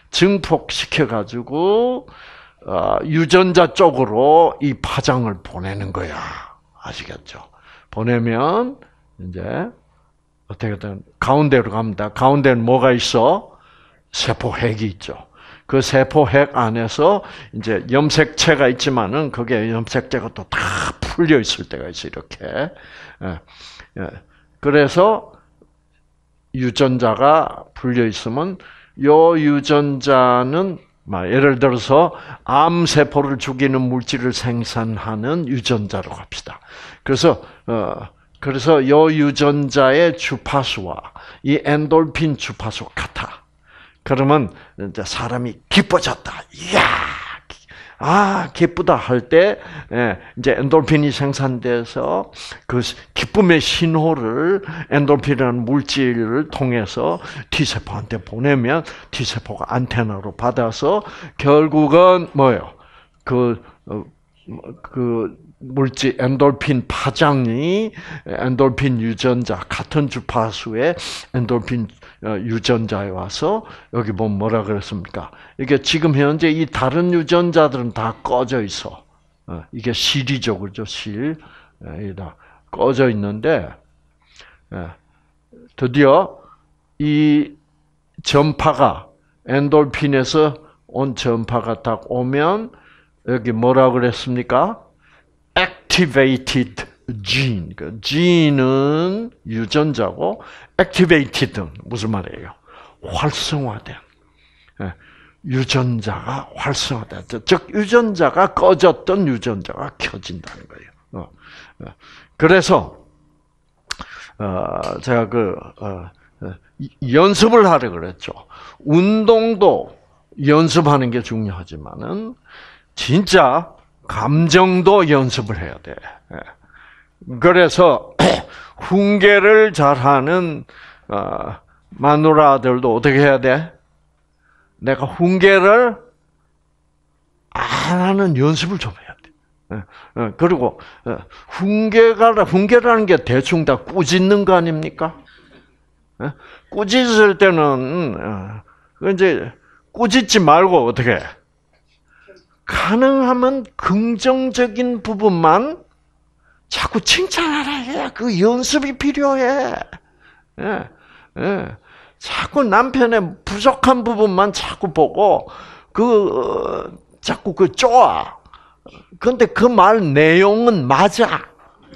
증폭시켜가지고 유전자 쪽으로 이 파장을 보내는 거야. 아시겠죠? 보내면 이제 어떻게든 가운데로 갑니다. 가운데는 뭐가 있어? 세포핵이 있죠. 그 세포핵 안에서 이제 염색체가 있지만은 그게 염색체가 또 다 풀려 있을 때가 있어 이렇게. 그래서 유전자가 풀려 있으면 요 유전자는 예를 들어서 암 세포를 죽이는 물질을 생산하는 유전자로 합시다. 그래서 요 유전자의 주파수와 이 엔돌핀 주파수가 같아. 그러면 이제 사람이 기뻐졌다. 이야, 기쁘다 할 때 이제 엔돌핀이 생산돼서 그 기쁨의 신호를 엔돌핀이라는 물질을 통해서 T세포한테 보내면 T세포가 안테나로 받아서 결국은 뭐예요? 그 물질 엔돌핀 파장이 엔돌핀 유전자 같은 주파수의 엔돌핀 유전자에 와서 여기 보면 뭐라 그랬습니까? 이게 지금 현재 이 다른 유전자들은 다 꺼져 있어. 이게 실이죠, 그렇죠? 실. 다 꺼져 있는데 드디어 이 전파가 엔돌핀에서 온 전파가 딱 오면 여기 뭐라 그랬습니까? activated gene. 그 gene은 유전자고 activated는 무슨 말이에요? 활성화된. 유전자가 활성화된. 즉 유전자가 꺼졌던 유전자가 켜진다는 거예요. 그래서 제가 연습을 하려 그랬죠. 운동도 연습하는 게 중요하지만은 진짜 감정도 연습을 해야 돼. 그래서 훈계를 잘하는 마누라들도 어떻게 해야 돼? 내가 훈계를 안 하는 연습을 좀 해야 돼. 그리고 훈계라는 게 대충 다 꾸짖는 거 아닙니까? 꾸짖을 때는 이제 꾸짖지 말고 어떻게? 가능하면 긍정적인 부분만 자꾸 칭찬하라 해야 그 연습이 필요해. 자꾸 남편의 부족한 부분만 자꾸 보고 자꾸 쪼아. 근데 그 말 내용은 맞아.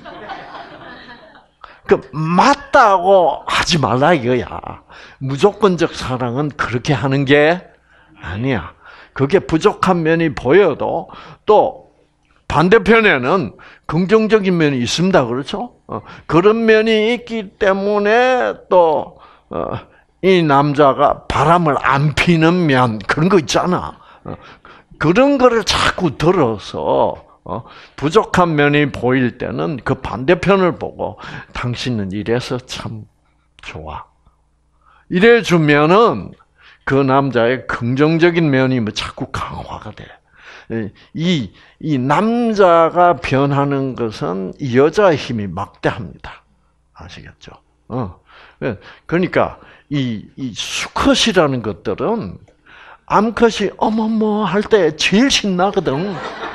맞다고 하지 말라 이거야. 무조건적 사랑은 그렇게 하는 게 아니야. 그게 부족한 면이 보여도 또 반대편에는 긍정적인 면이 있습니다. 그렇죠? 그런 면이 있기 때문에 또 이 남자가 바람을 안 피는 면 그런 거 있잖아. 그런 거를 자꾸 들어서 부족한 면이 보일 때는 그 반대편을 보고 당신은 이래서 참 좋아. 이래 주면은 그 남자의 긍정적인 면이 자꾸 강화가 돼. 이 남자가 변하는 것은 이 여자의 힘이 막대합니다. 아시겠죠? 그러니까 이 수컷이라는 것들은 암컷이 어머머 할 때 제일 신나거든.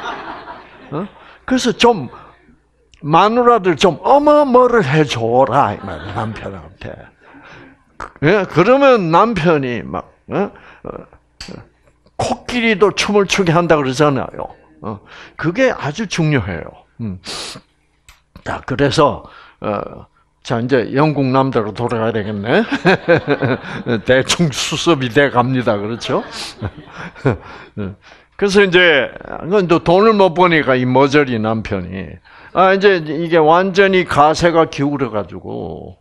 그래서 좀 마누라들 좀 어머머를 해줘라 이 말이야, 남편한테. 그러면 남편이 막 코끼리도 춤을 추게 한다 그러잖아요. 그게 아주 중요해요. 자, 그래서 자 이제 영국 남자로 돌아가야 되겠네. 대충 수습이 돼 갑니다. 그렇죠? 그래서 이제 돈을 못 버니까 이 머저리 남편이 이제 이게 완전히 가세가 기울어 가지고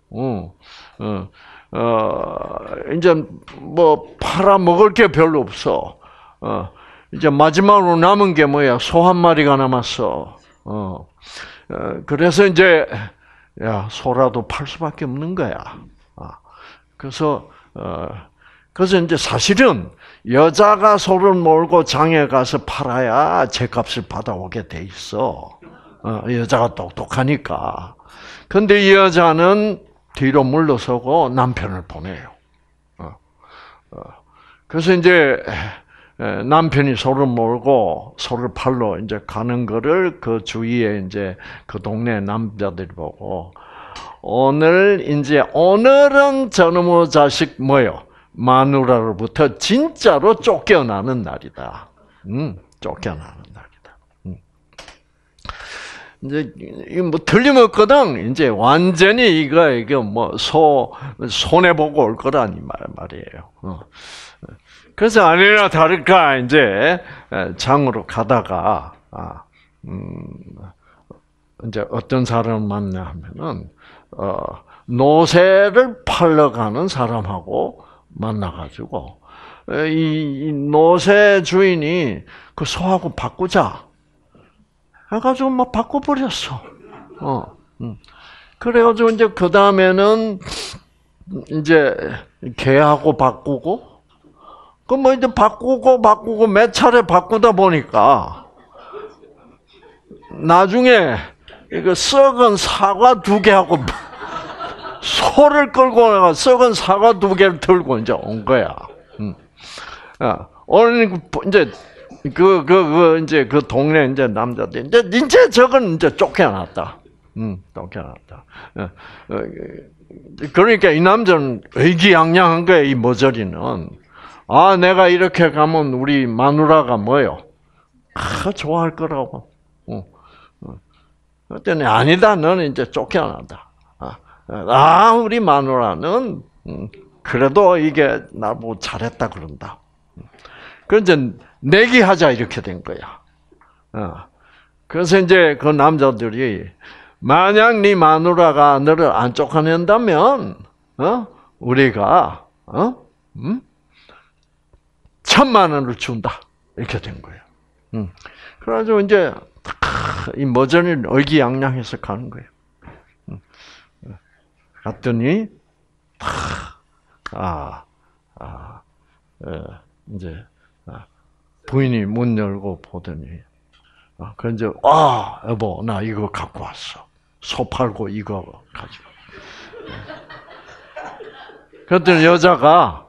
이제 뭐 팔아 먹을 게 별로 없어. 이제 마지막으로 남은 게 뭐야? 소 한 마리가 남았어. 그래서 이제 소라도 팔 수밖에 없는 거야. 그래서 이제 사실은 여자가 소를 몰고 장에 가서 팔아야 제값을 받아오게 돼 있어. 여자가 똑똑하니까. 근데 이 여자는 뒤로 물러서고 남편을 보내요. 그래서 이제 남편이 소를 몰고 소를 팔러 이제 가는 거를 그 주위에 이제 그 동네 남자들이 보고 오늘은 저놈의 자식 뭐요? 마누라로부터 진짜로 쫓겨나는 날이다. 쫓겨나는 날이다. 이제 뭐 틀림없거든. 이제 완전히 이거 뭐 손해 보고 올 거라니 말이에요. 그래서 아니나 다를까 이제 장으로 가다가 이제 어떤 사람을 만나면은 노새를 팔러 가는 사람하고 만나가지고 이 노새 주인이 그 소하고 바꾸자 해가지고 막 바꿔버렸어. 그래가지고 이제 그 다음에는 이제 개하고 바꾸고 그 뭐 이제 바꾸고 몇 차례 바꾸다 보니까 나중에 이거 썩은 사과 2개하고 소를 끌고 나가 썩은 사과 2개를 들고 이제 온 거야. 오늘 이제 이제 그 동네 이제 남자들 이제 저건 이제 쫓겨났다. 쫓겨났다. 그러니까 이 남자는 의기양양한 거야. 이 머저리는 내가 이렇게 가면 우리 마누라가 뭐요? 좋아할 거라고. 그랬더니 아니다. 너는 이제 쫓겨난다. 우리 마누라는 그래도 이게 나보고 잘했다 그런다. 그래서 이제 내기하자 이렇게 된 거야. 그래서 이제 그 남자들이 만약 네 마누라가 너를 안 쫓아낸다면 우리가 1,000,000원을 준다 이렇게 된 거예요. 그래가지고 이제 이 머저리는 의기양양해서 가는 거예요. 갔더니 이제 부인이 문 열고 보더니 그 이제 여보 나 이거 갖고 왔어. 소 팔고 이거 가지고. 그랬더니 여자가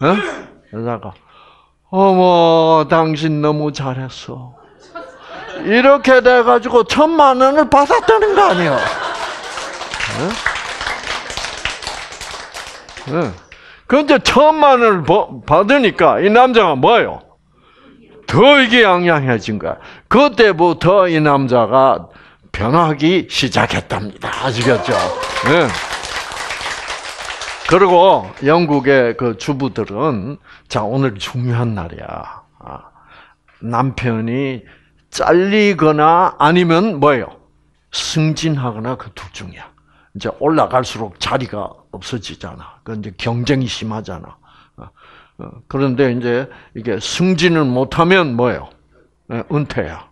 어머 당신 너무 잘했어. 이렇게 돼가지고 1,000,000원을 받았다는 거 아니에요? 그런데 1,000,000원을 받으니까 이 남자가 뭐예요? 더 이게 양양해진 거야. 그때부터 이 남자가 변하기 시작했답니다. 아시겠죠? 네. 그리고 영국의 그 주부들은 자 오늘 중요한 날이야. 남편이 잘리거나 아니면 뭐예요? 승진하거나 그 둘 중이야. 이제 올라갈수록 자리가 없어지잖아. 그 이제 경쟁이 심하잖아. 그런데 이제 이게 승진을 못하면 뭐예요? 은퇴야.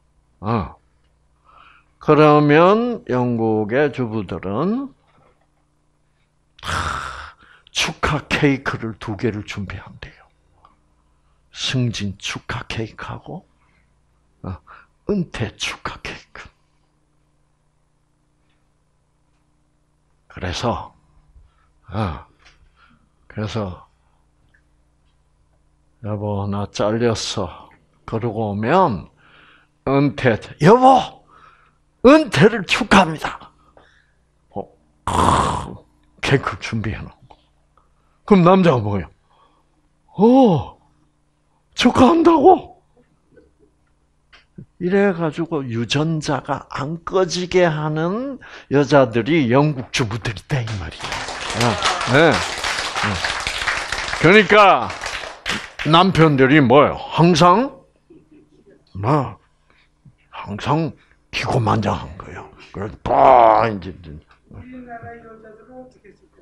그러면 영국의 주부들은 축하 케이크를 2개를 준비한대요. 승진 축하 케이크하고 은퇴 축하 케이크. 그래서 여보 나 잘렸어. 그러고 오면 여보 은퇴를 축하합니다. 케이크 준비해놓고. 그럼 남자가 뭐예요? 축하한다고? 이래가지고 유전자가 안 꺼지게 하는 여자들이 영국 주부들이 있다 이 말이야. 네. 그러니까 남편들이 뭐예요? 항상 기고만장한 거예요. 그래서 이제
우리나라 여자들은 어떻게 쓸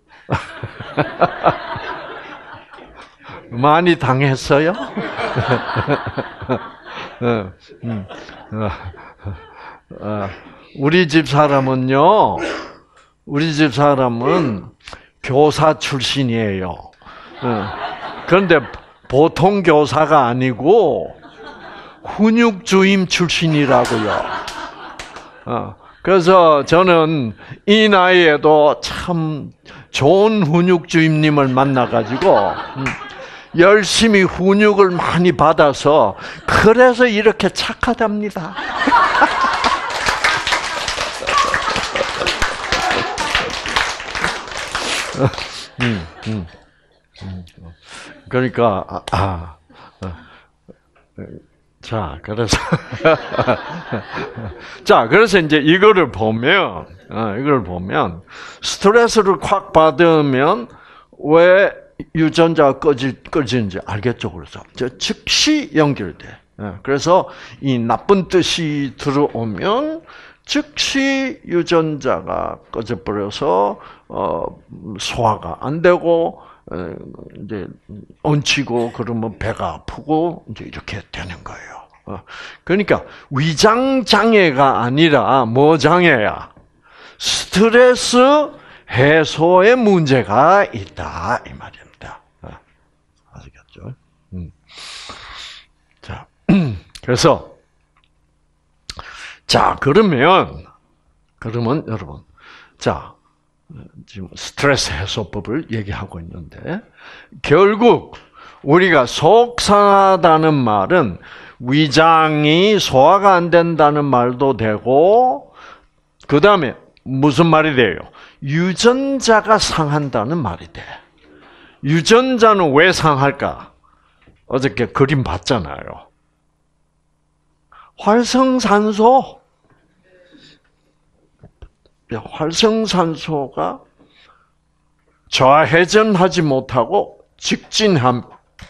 거예요?
많이 당했어요? 우리 집 사람은 교사 출신이에요. 그런데 보통 교사가 아니고 훈육주임 출신이라고요. 그래서 저는 이 나이에도 참 좋은 훈육주임님을 만나가지고 열심히 훈육을 많이 받아서 그래서 이렇게 착하답니다. 그러니까 그래서 이제 이거를 보면 스트레스를 콱 받으면 왜 유전자가 꺼지는지 알겠죠? 그래서 즉시 연결돼. 그래서 이 나쁜 뜻이 들어오면 즉시 유전자가 꺼져버려서 소화가 안 되고 이제 얹히고 그러면 배가 아프고 이제 이렇게 되는 거예요. 그러니까 위장 장애가 아니라 뭐 장애야? 스트레스 해소에 문제가 있다 이 말입니다. 아시겠죠? 자, 그래서 그러면 여러분, 지금 스트레스 해소법을 얘기하고 있는데 결국 우리가 속상하다는 말은 위장이 소화가 안 된다는 말도 되고 그 다음에 무슨 말이 돼요? 유전자가 상한다는 말이 돼. 유전자는 왜 상할까? 어저께 그림 봤잖아요. 활성산소가 좌회전하지 못하고 직진하면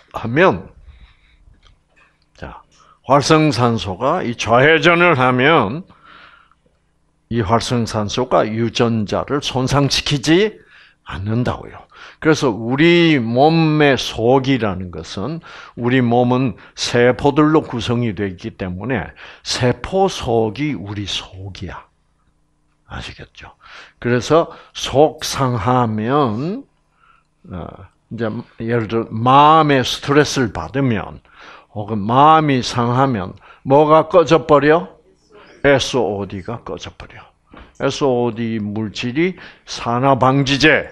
활성산소가 이 좌회전을 하면 이 활성산소가 유전자를 손상시키지 않는다고요. 그래서 우리 몸의 속이라는 것은 우리 몸은 세포들로 구성이 되어 있기 때문에 세포 속이 우리 속이야. 아시겠죠? 그래서 속 상하면 이제 예를 들어 마음의 스트레스를 받으면 혹은 마음이 상하면 뭐가 꺼져버려? SOD가 꺼져버려. SOD 물질이 산화방지제,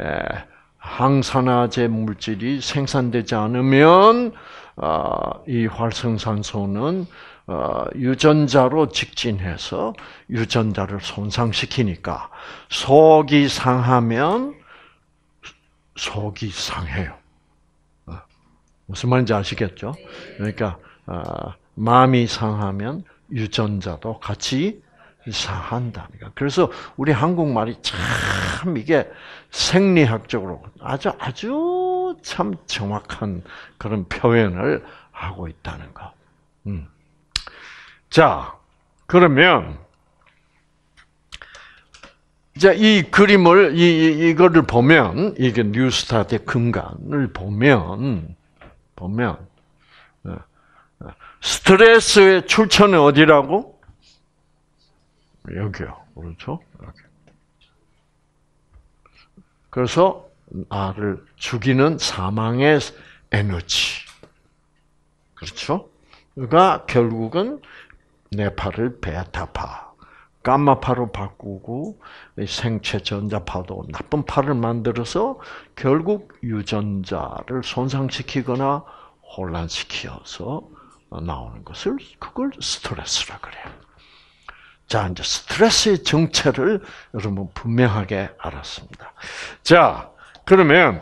항산화제 물질이 생산되지 않으면 이 활성산소는 유전자로 직진해서 유전자를 손상시키니까 속이 상하면 속이 상해요. 무슨 말인지 아시겠죠? 그러니까 마음이 상하면 유전자도 같이 상한다니까. 그래서 우리 한국말이 참 이게 생리학적으로 아주 참 정확한 그런 표현을 하고 있다는 거. 자, 그러면 이제 이 그림을 이거를 보면 이게 뉴스타트의 근간을 보면 스트레스의 출처는 어디라고? 여기요. 그렇죠? 여기. 그래서 나를 죽이는 사망의 에너지. 그렇죠? 결국은 내 팔을 베타파, 감마파로 바꾸고 생체 전자파도 나쁜 팔을 만들어서 결국 유전자를 손상시키거나 혼란시켜서 나오는 것을 그걸 스트레스라 그래요. 자, 이제 스트레스의 정체를 여러분 분명하게 알았습니다. 자, 그러면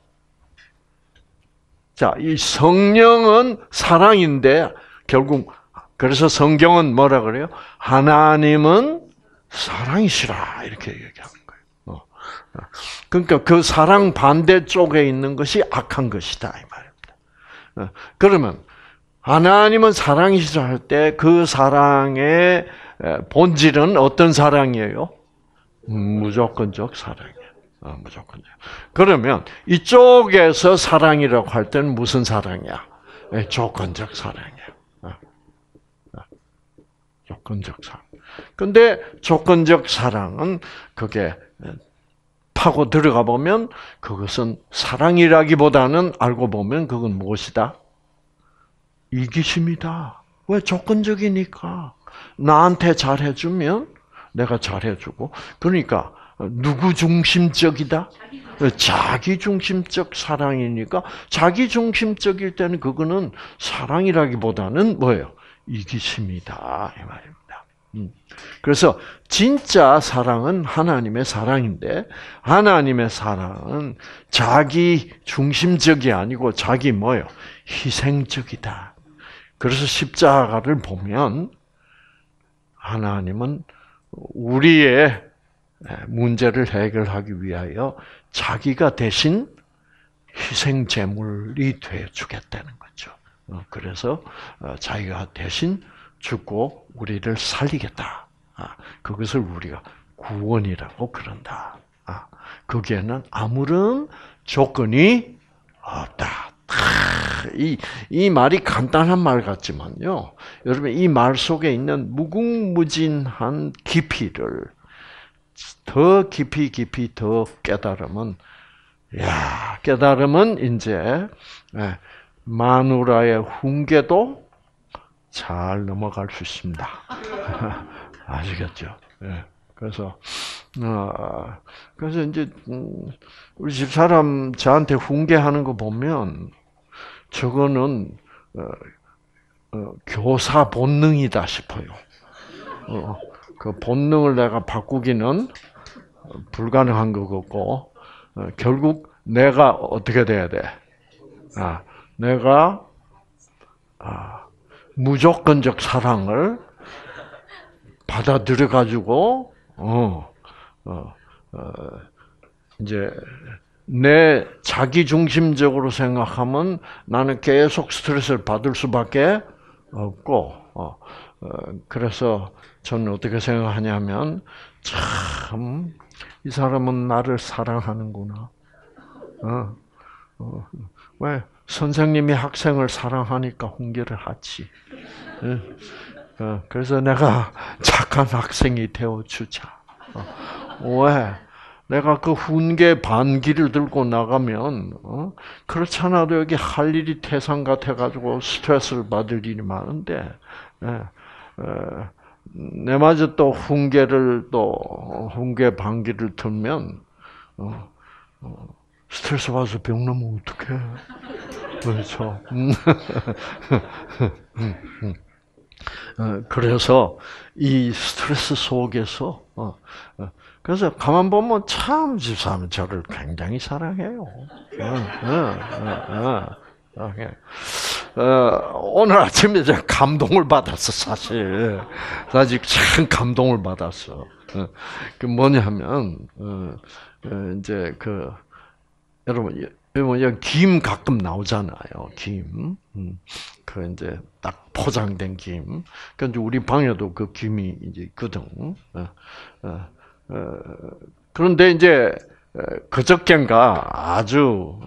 이 성령은 사랑인데 결국 그래서 성경은 뭐라 그래요? 하나님은 사랑이시라 이렇게 얘기하는 거예요. 그러니까 그 사랑 반대쪽에 있는 것이 악한 것이다 이 말입니다. 그러면 하나님은 사랑이시라 할 때 그 사랑의 본질은 어떤 사랑이에요? 무조건적 사랑이에요. 무조건적. 그러면 이쪽에서 사랑이라고 할 때는 무슨 사랑이야? 조건적 사랑이야. 조건적 사랑. 근데 조건적 사랑은 그게 파고 들어가 보면 그것은 사랑이라기보다는 알고 보면 그건 무엇이다? 이기심이다. 왜? 조건적이니까. 나한테 잘해주면 내가 잘해주고. 그러니까 누구 중심적이다? 자기 중심적 사랑이니까 자기 중심적일 때는 그거는 사랑이라기보다는 뭐예요? 이기심이다 이 말입니다. 그래서 진짜 사랑은 하나님의 사랑인데 하나님의 사랑은 자기 중심적이 아니고 자기 뭐예요? 희생적이다. 그래서 십자가를 보면 하나님은 우리의 문제를 해결하기 위하여 자기가 대신 희생 제물이 되어 주겠다는 거죠. 그래서 자기가 대신 죽고 우리를 살리겠다. 그것을 우리가 구원이라고 그런다. 거기에는 아무런 조건이 없다. 이 말이 간단한 말 같지만요. 여러분 이 말 속에 있는 무궁무진한 깊이를 더 깊이 더 깨달으면 이제 마누라의 훈계도 잘 넘어갈 수 있습니다. 아시겠죠? 그래서 이제 우리 집 사람 저한테 훈계하는 거 보면 저거는 교사 본능이다 싶어요. 그 본능을 내가 바꾸기는 불가능한 것 같고 결국 내가 어떻게 돼야 돼? 내가 무조건적 사랑을 받아들여 가지고 이제 내 자기 중심적으로 생각하면 나는 계속 스트레스를 받을 수밖에 없고 그래서 저는 어떻게 생각하냐면 참 이 사람은 나를 사랑하는구나. 왜 선생님이 학생을 사랑하니까 훈계를 하지. 그래서 내가 착한 학생이 되어주자. 왜? 내가 그 훈계 반기를 들고 나가면 그렇잖아도 여기 할 일이 태산 같아가지고 스트레스를 받을 일이 많은데 내마저 또 훈계 반기를 들면 스트레스 받아서 병 나면 어떡해? 그렇죠. 그래서 이 스트레스 속에서 그래서 가만 보면 참 집사람은 저를 굉장히 사랑해요. 오늘 아침에 제가 감동을 받았어, 사실 참 감동을 받았어. 그 뭐냐면 이제 여러분 여기 김 가끔 나오잖아요. 김. 그 이제 딱 포장된 김. 그런데 우리 방에도 그 김이 이제 있거든. 그런데 이제 그저껜가 아주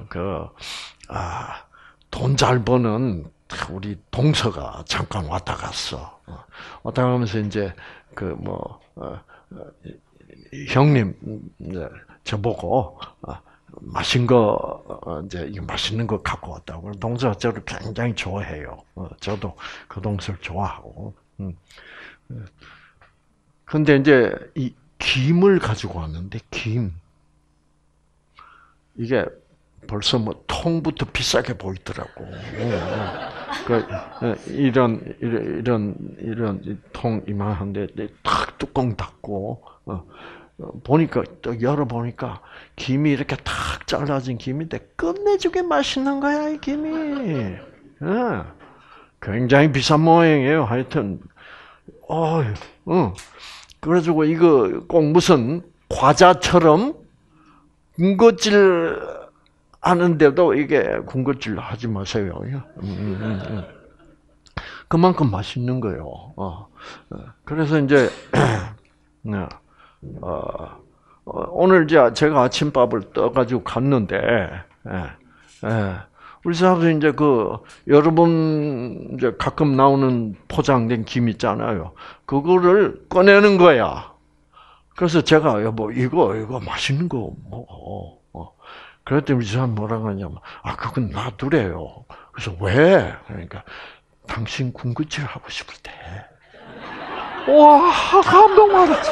돈 잘 버는 우리 동서가 잠깐 왔다 갔어. 왔다 가면서 이제 형님 저보고 마신 거 이제 이거 맛있는 거 갖고 왔다고. 동서가 저를 굉장히 좋아해요. 저도 그 동서를 좋아하고. 근데 이제 이 김을 가지고 왔는데 이게 벌써 뭐 통부터 비싸게 보이더라고. 이런 통 이만한데 탁 뚜껑 닫고 보니까 또 열어 보니까 김이 이렇게 탁 잘라진 김인데 끝내주게 맛있는 거야 이 김이. 굉장히 비싼 모양이에요. 하여튼 그래가지고 이거 꼭 무슨 과자처럼 군것질 하는데도 이게 군것질 하지 마세요. 그만큼 맛있는 거예요. 그래서 이제 오늘 제가 아침밥을 떠가지고 갔는데 우리 사람들 이제 여러분 이제 가끔 나오는 포장된 김 있잖아요. 그거를 꺼내는 거야. 그래서 제가 여보 이거 맛있는 거 먹어. 그랬더니 우리 사람 뭐라고 하냐면 그건 놔두래요. 그래서 왜? 그러니까 당신 군것질 하고 싶을 때. 와 감동받았어.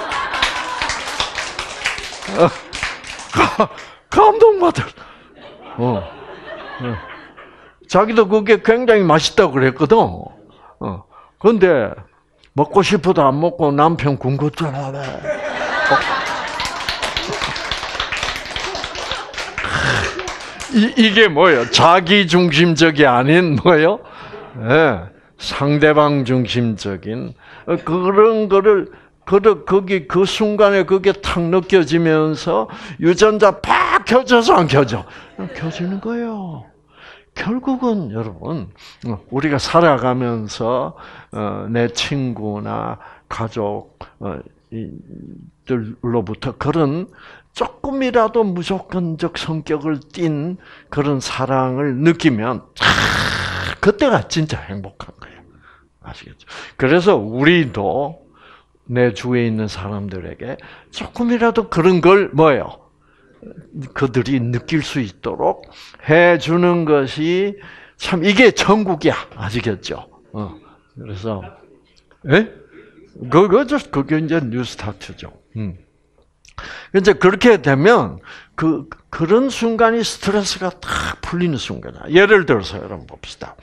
감동받았어. 자기도 그게 굉장히 맛있다고 그랬거든. 그런데 먹고 싶어도 안 먹고 남편 군것질 하래. 이게 뭐예요? 자기 중심적이 아닌 뭐예요? 상대방 중심적인 그런 거를 거기 그 순간에 그게 탁 느껴지면서 유전자 팍 켜져서 안 켜져? 켜지는 거예요. 결국은 여러분 우리가 살아가면서 내 친구나 가족들로부터 그런 조금이라도 무조건적 성격을 띤 그런 사랑을 느끼면 그때가 진짜 행복한 거예요. 아시겠죠? 그래서 우리도 내 주위에 있는 사람들에게 조금이라도 그런 걸 뭐예요? 그들이 느낄 수 있도록 해주는 것이 참 이게 천국이야. 아시겠죠? 그래서 그게 이제 뉴스타트죠. 이제 그렇게 되면 그런 순간이 스트레스가 탁 풀리는 순간이야. 예를 들어서 여러분 봅시다.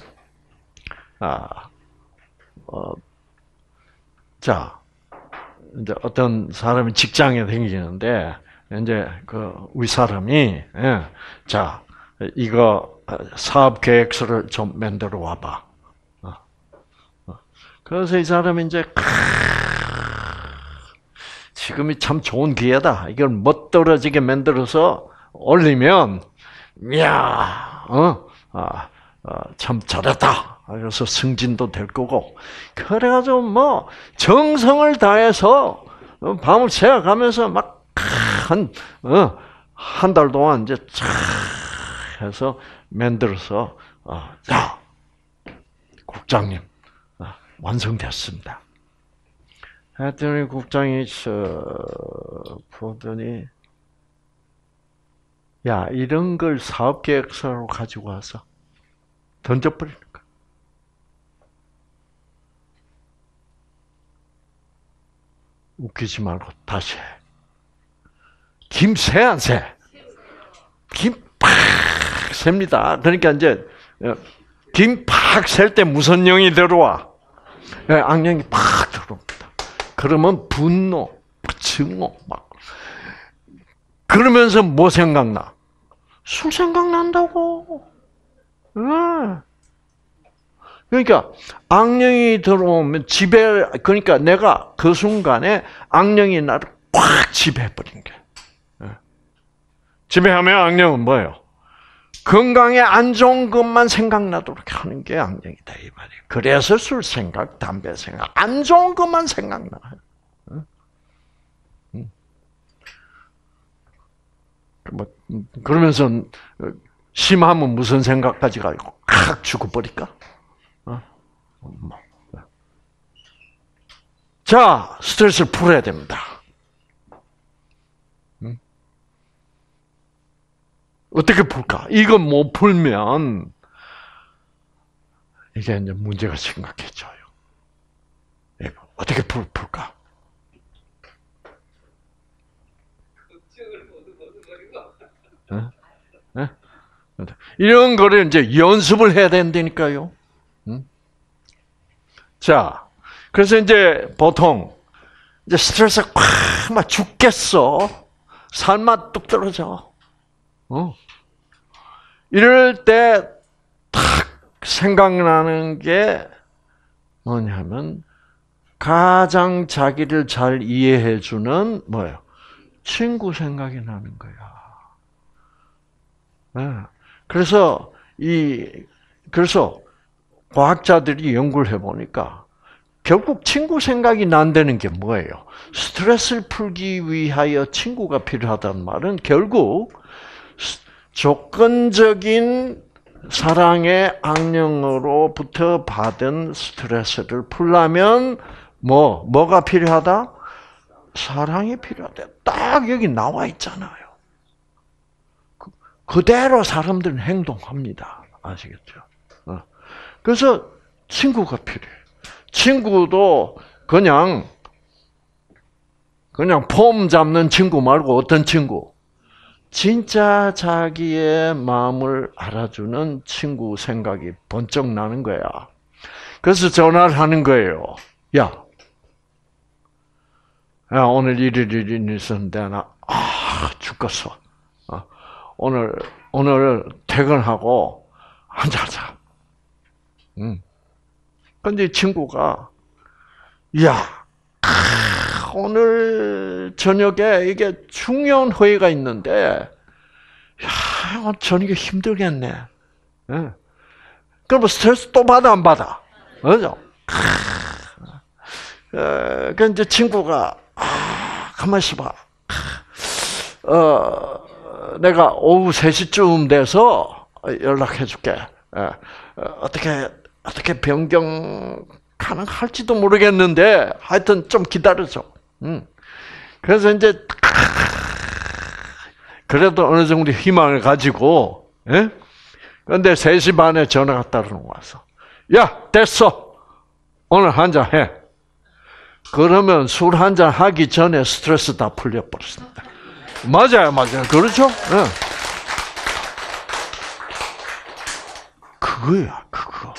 자, 이제 어떤 사람이 직장에 다니는데 이제 우리 사람이 자 이거 사업 계획서를 좀 만들어 와봐. 그래서 이 사람이 이제 지금이 참 좋은 기회다. 이걸 멋들어지게 만들어서 올리면, 이야, 참 잘했다. 그래서 승진도 될 거고. 그래가지고 뭐 정성을 다해서 밤을 새워가면서 막 한 달 동안 이제 쫙 해서 만들어서 자, 국장님 완성됐습니다. 했더니 국장이 보더니 야 이런 걸 사업계획서로 가지고 와서 던져버리는 거야. 웃기지 말고 다시 해. 김 새 안 새? 김 팍 셉니다. 그러니까 이제 김 팍 셀 때 무슨 영이 들어와? 악령이 팍 들어옵니다. 그러면 분노, 증오 막 그러면서 뭐 생각나? 술 생각난다고. 그러니까 악령이 들어오면 그러니까 내가 그 순간에 악령이 나를 꽉 지배해버린 거야. 지배하면 악령은 뭐예요? 건강에 안 좋은 것만 생각나도록 하는 게 악령이다 이 말이에요. 그래서 술 생각, 담배 생각, 안 좋은 것만 생각나. 그러면서 심하면 무슨 생각까지 가지고 칵 죽어버릴까? 자, 스트레스를 풀어야 됩니다. 어떻게 풀까? 이거 못 풀면 이게 이제 문제가 심각해져요. 이거 어떻게 풀까? 네? 이런 거를 이제 연습을 해야 된다니까요. 자, 그래서 이제 보통 이제 스트레스가 막 죽겠어. 살맛 뚝 떨어져. 이럴 때 탁 생각나는 게 뭐냐면 가장 자기를 잘 이해해주는 뭐예요? 친구 생각이 나는 거야. 네. 그래서 과학자들이 연구를 해보니까 결국 친구 생각이 난다는 게 뭐예요? 스트레스를 풀기 위하여 친구가 필요하다는 말은 결국 조건적인 사랑의 악령으로부터 받은 스트레스를 풀려면 뭐가 필요하다? 사랑이 필요하다. 딱 여기 나와 있잖아요. 그대로 사람들은 행동합니다. 아시겠죠? 그래서 친구가 필요해요. 친구도 그냥 폼 잡는 친구 말고 어떤 친구? 진짜 자기의 마음을 알아주는 친구 생각이 번쩍 나는 거야. 그래서 전화를 하는 거예요. 야, 오늘 일이 있었는데 나 죽겠어. 오늘 퇴근하고 한잔 하자. 근데 친구가 야, 오늘 저녁에 이게 중요한 회의가 있는데, 야, 오늘 저녁에 힘들겠네. 그럼 스트레스 또 받아, 안 받아? 그죠? 그 이제 친구가, 가만히 있어봐. 내가 오후 3시쯤 돼서 연락해 줄게. 어떻게 변경 가능할지도 모르겠는데, 하여튼 좀 기다려줘. 그래서 이제, 그래도 어느 정도 희망을 가지고, 그런데 3시 반에 전화가 따로 와서, 야, 됐어! 오늘 한잔 해. 그러면 술 한잔 하기 전에 스트레스 다 풀려버렸습니다. 맞아요. 그렇죠? 네. 그거야, 그거.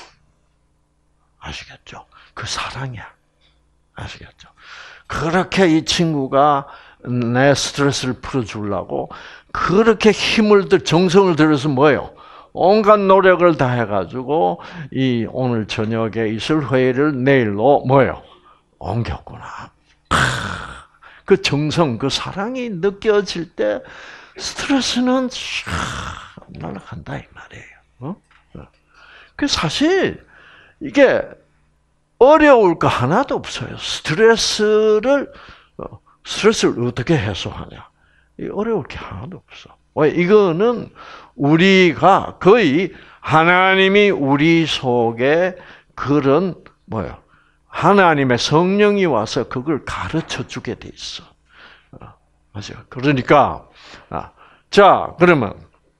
아시겠죠? 그 사랑이야. 아시겠죠? 그렇게 이 친구가 내 스트레스를 풀어주려고 그렇게 정성을 들여서 뭐예요? 온갖 노력을 다 해가지고 이 오늘 저녁에 있을 회의를 내일로 뭐예요? 옮겼구나. 그 정성, 그 사랑이 느껴질 때 스트레스는 날아간다 이 말이에요. 그 사실 이게 어려울 거 하나도 없어요. 스트레스를 어떻게 해소하냐? 어려울 게 하나도 없어. 왜? 이거는 우리가 거의 하나님이 우리 속에 그런 하나님의 성령이 와서 그걸 가르쳐 주게 돼 있어. 맞아요. 그러니까 자, 그러면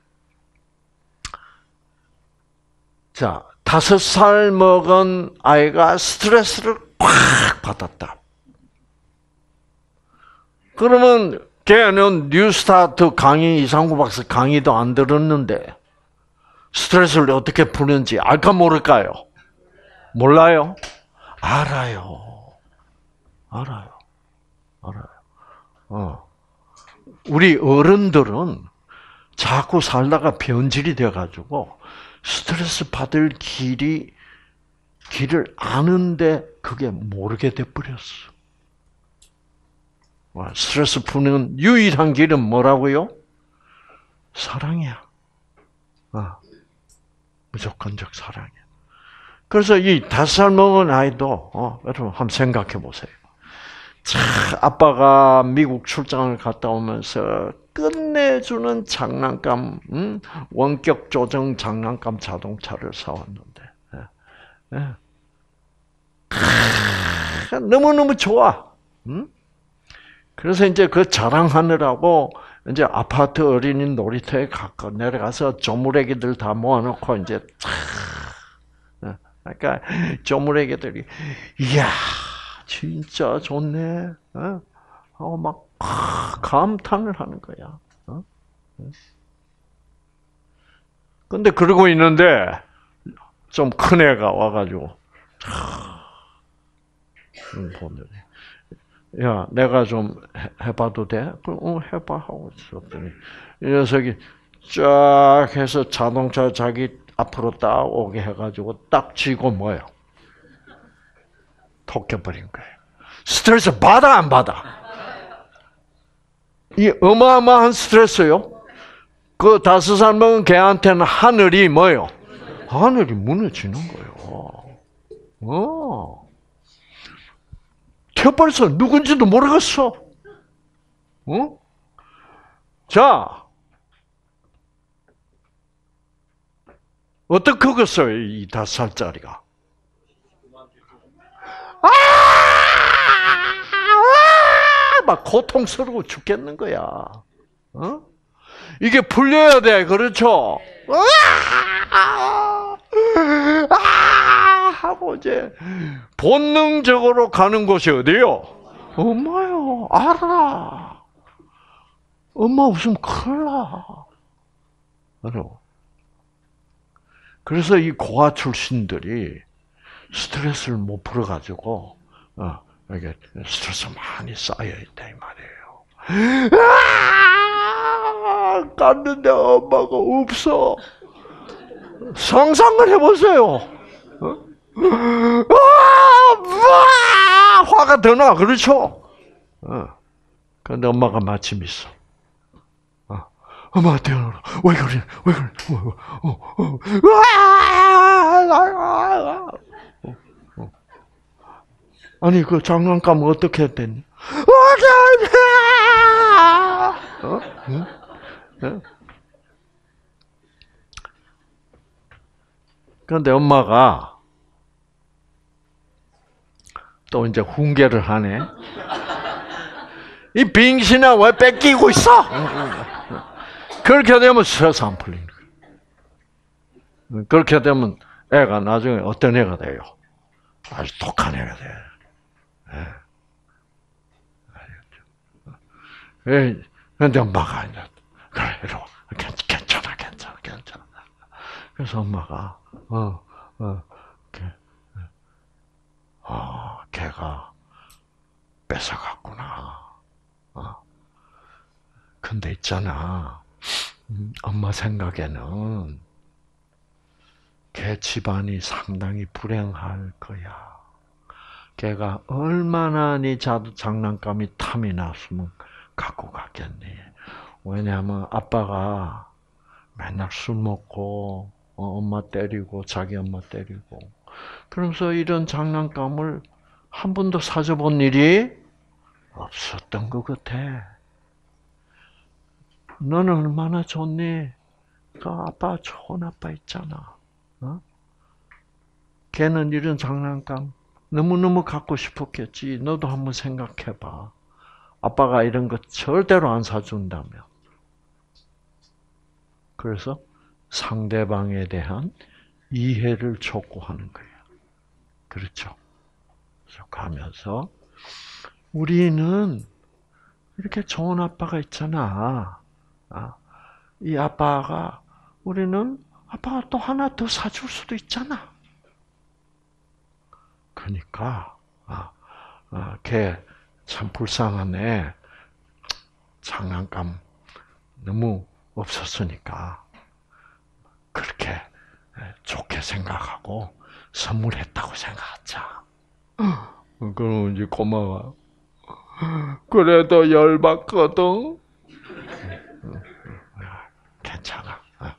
5살 먹은 아이가 스트레스를 꽉 받았다. 그러면 걔는 뉴스타트 강의, 이상구 박사 강의도 안 들었는데 스트레스를 어떻게 푸는지 알까 모를까요? 몰라요? 알아요. 우리 어른들은 자꾸 살다가 변질이 돼가지고 스트레스 받을 길을 아는데 그게 모르게 돼버렸어. 스트레스 푸는 유일한 길은 뭐라고요? 사랑이야. 무조건적 사랑이야. 그래서 이 5살 먹은 아이도 여러분 한번 생각해 보세요. 아빠가 미국 출장을 갔다 오면서 끝내주는 장난감, 원격 조정 장난감 자동차를 사왔는데, 너무너무 좋아. 그래서 이제 그 자랑하느라고 이제 아파트 어린이 놀이터에 내려가서 조물애기들 다 모아놓고 이제 그러니까 조물애기들이 이야 진짜 좋네. 하고 막 감탄을 하는 거야. 근데 그러고 있는데 좀 큰 애가 와가지고 보더니 야 내가 좀 해봐도 돼? 그럼 해봐 하고 있었더니 이 녀석이 쫙 해서 자동차 자기 앞으로 딱 오게 해가지고 딱 쥐고 뭐예요? 톡 깨버린 거예요. 스트레스 받아 안 받아? 이 어마어마한 스트레스요. 그 5살 먹은 개한테는 하늘이 뭐예요? 하늘이 무너지는 거예요. 튀어버려서 누군지도 모르겠어. 자, 어떻게 크겠어요, 이 5살짜리가? 막 고통스러워 죽겠는 거야. 이게 풀려야 돼, 그렇죠? 하고 이제 본능적으로 가는 곳이 어디요? 엄마요, 알아. 엄마 웃으면 큰일 나. 그래서 이 고아 출신들이 스트레스를 못 풀어가지고 이게 스트레스 많이 쌓여있다 이 말이에요. 갔는데 엄마가 없어. 상상을 해보세요. 화가 더 나, 그렇죠? 그런데 엄마가 마침 있어. 엄마가 태어나. 왜 그래? 왜 그래? 아니 그 장난감 어떻게 했더니? 그런데 엄마가 또 이제 훈계를 하네. 이 빙신아 왜 뺏기고 있어? 그렇게 되면 스트레스 안 풀리는 거예요. 그렇게 되면 애가 나중에 어떤 애가 돼요? 아주 독한 애가 돼. 그런데 엄마가 이제 그래 이리 와. 괜찮아. 그래서 엄마가 걔가 뺏어갔구나. 근데 있잖아. 엄마 생각에는 걔 집안이 상당히 불행할 거야. 걔가 얼마나 네 장난감이 탐이 났으면 갖고 갔겠니. 왜냐하면 아빠가 맨날 술 먹고 엄마 때리고 자기 엄마 때리고 그러면서 이런 장난감을 한 번도 사줘본 일이 없었던 것 같아. 너는 얼마나 좋니? 그 아빠 좋은 아빠 있잖아. 걔는 이런 장난감 너무너무 갖고 싶었겠지. 너도 한번 생각해봐. 아빠가 이런 거 절대로 안 사준다며. 그래서 상대방에 대한 이해를 촉구하는 거예요. 그렇죠? 그래서 가면서 우리는 이렇게 좋은 아빠가 있잖아. 이 아빠가 우리는 아빠가 또 하나 더 사줄 수도 있잖아. 그러니까 걔 참 불쌍하네. 장난감 너무 없었으니까 그렇게 좋게 생각하고 선물했다고 생각하자. 그럼 이제 고마워. 그래도 열받거든. 괜찮아.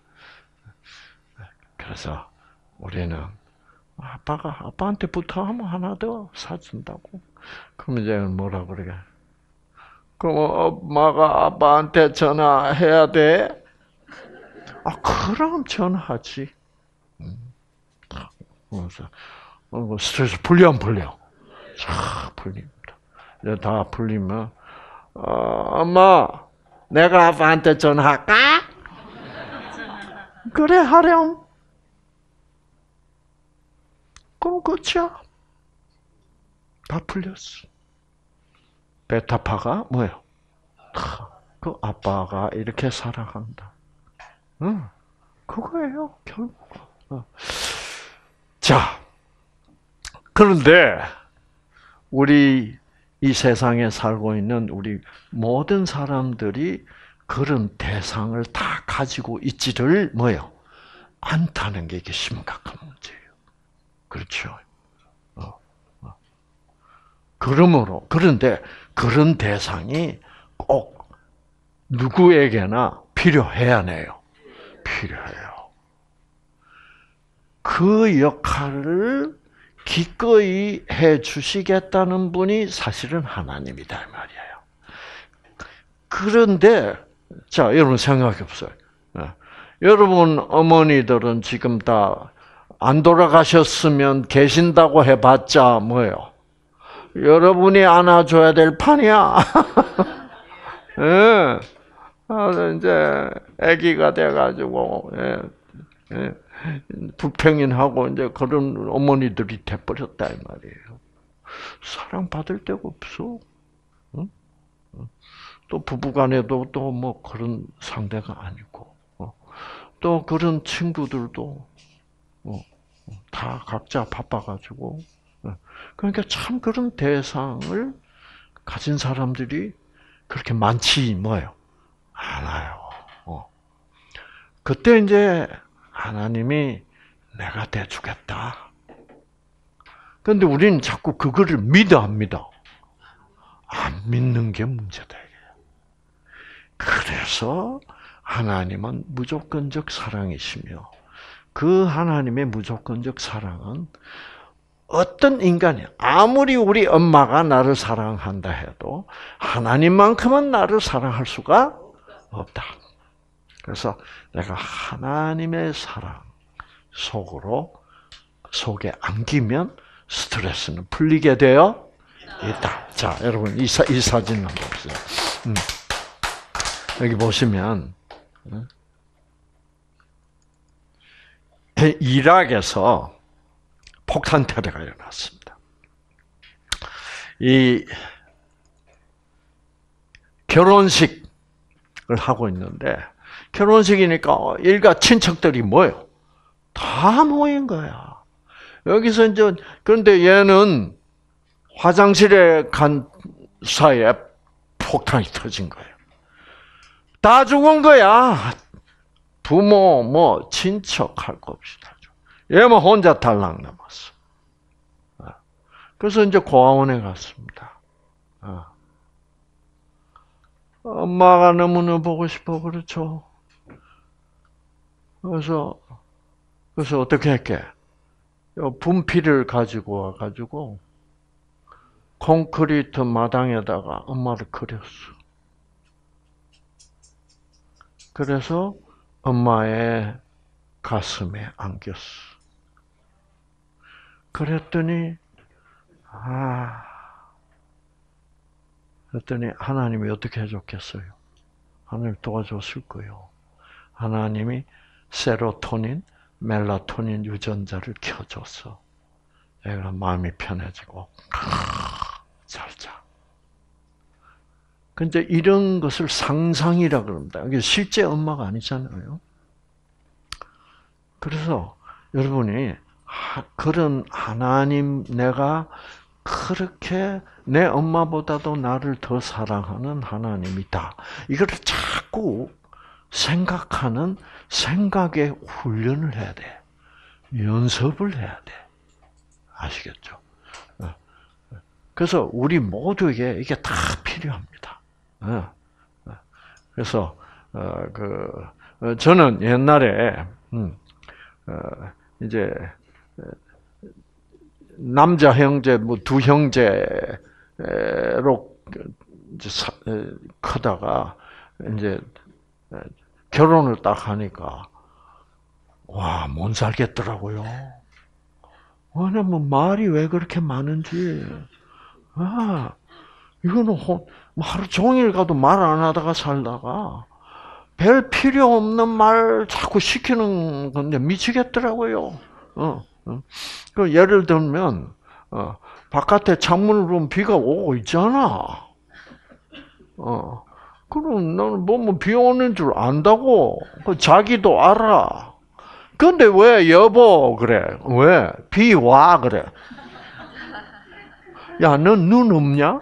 그래서 우리는 아빠가 아빠한테 부탁하면 하나 더 사준다고. 그럼 이제 뭐라 그러게? 그럼 엄마가 아빠한테 전화해야 돼? 그럼 전화하지. 그래서 스트레스 풀려 안 풀려? 다 풀립니다. 이제 다 풀리면 엄마 내가 아빠한테 전화할까? 그래 하렴. 그럼 끝이야. 다 풀렸어. 베타파가 뭐예요? 그 아빠가 이렇게 사랑한다. 응, 그거예요, 결국. 자, 그런데 우리 이 세상에 살고 있는 우리 모든 사람들이 그런 대상을 다 가지고 있지를 뭐예요? 않다는 게 이게 심각한 문제예요. 그렇죠? 그러므로 그런데 그런 대상이 꼭 누구에게나 필요해야 해요. 필요해요. 그 역할을 기꺼이 해 주시겠다는 분이 사실은 하나님이다 이 말이에요. 그런데 자, 여러분 생각해 보세요. 여러분 어머니들은 지금 다 안 돌아가셨으면 계신다고 해봤자 뭐예요? 여러분이 안아줘야 될 판이야. 예. 이제 아기가 돼가지고 불평인하고 이제 그런 어머니들이 돼버렸다 이 말이에요. 사랑 받을 데가 없어. 응? 또 부부간에도 또 뭐 그런 상대가 아니고, 또 그런 친구들도 다 각자 바빠가지고, 그러니까 참 그런 대상을 가진 사람들이 그렇게 많지 뭐예요? 않아요. 그때 이제 하나님이 내가 대주겠다. 그런데 우리는 자꾸 그거를 믿어 안 믿어? 안 믿는 게 문제다. 그래서 하나님은 무조건적 사랑이시며 그 하나님의 무조건적 사랑은 어떤 인간이 아무리 우리 엄마가 나를 사랑한다 해도 하나님만큼은 나를 사랑할 수가 없다. 그래서 내가 하나님의 사랑 속에 안기면 스트레스는 풀리게 되어 있다. 자, 여러분 이 사진 한번 보세요. 여기 보시면 이락에서 폭탄 테러가 일어났습니다. 이 결혼식을 하고 있는데 결혼식이니까 일가 친척들이 뭐예요? 다 모인 거야. 여기서 이제 그런데 얘는 화장실에 간 사이에 폭탄이 터진 거예요. 다 죽은 거야. 부모, 뭐 친척 할 거 없이 다 죽어. 얘만 혼자 달랑 남았어. 그래서 이제 고아원에 갔습니다. 엄마가 너무너무 보고 싶어 그렇죠. 그래서 어떻게 할게? 분필을 가지고 와가지고 콘크리트 마당에다가 엄마를 그렸어. 그래서 엄마의 가슴에 안겼어. 그랬더니 그랬더니 하나님이 어떻게 해줬겠어요? 하나님 도와줬을 거예요. 하나님이 세로토닌, 멜라토닌 유전자를 켜줘서 애가 마음이 편해지고 잘 자. 근데 이런 것을 상상이라 그럽니다. 이게 실제 엄마가 아니잖아요. 그래서 여러분이 그런 하나님, 내가 그렇게 내 엄마보다도 나를 더 사랑하는 하나님이다. 이거를 자꾸 생각하는 생각의 훈련을 해야 돼. 연습을 해야 돼. 아시겠죠? 그래서 우리 모두에게 이게 다 필요합니다. 그래서 저는 옛날에 이제 남자 형제 뭐 두 형제로 크다가 이제 결혼을 딱 하니까 와, 못 살겠더라고요. 왜냐면 말이 왜 그렇게 많은지. 이거는 하루 종일 가도 말 안 하다가 살다가 별 필요 없는 말 자꾸 시키는 건데 미치겠더라고요. 그 예를 들면 바깥에 창문을 보면 비가 오고 있잖아. 그럼 나는 뭐 비 오는 줄 안다고. 자기도 알아. 근데 왜 여보 그래? 왜? 비 와 그래? 야, 넌 눈 없냐?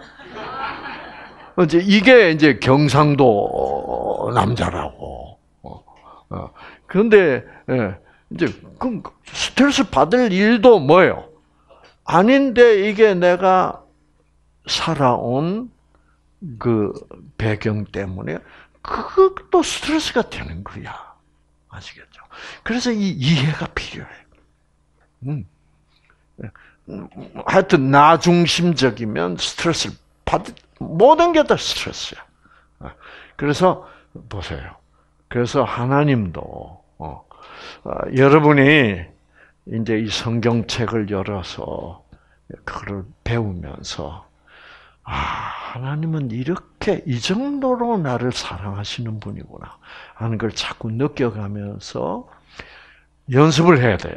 이게 경상도 남자라고. 그런데 이제 스트레스 받을 일도 뭐예요? 아닌데 이게 내가 살아온 그 배경 때문에 그것도 스트레스가 되는 거야. 아시겠죠? 그래서 이 이해가 필요해. 하여튼 나 중심적이면 스트레스를 모든 게 다 스트레스야. 그래서 보세요. 그래서 하나님도 여러분이 이제 이 성경책을 열어서 그걸 배우면서 하나님은 이렇게 이 정도로 나를 사랑하시는 분이구나 하는 걸 자꾸 느껴가면서 연습을 해야 돼.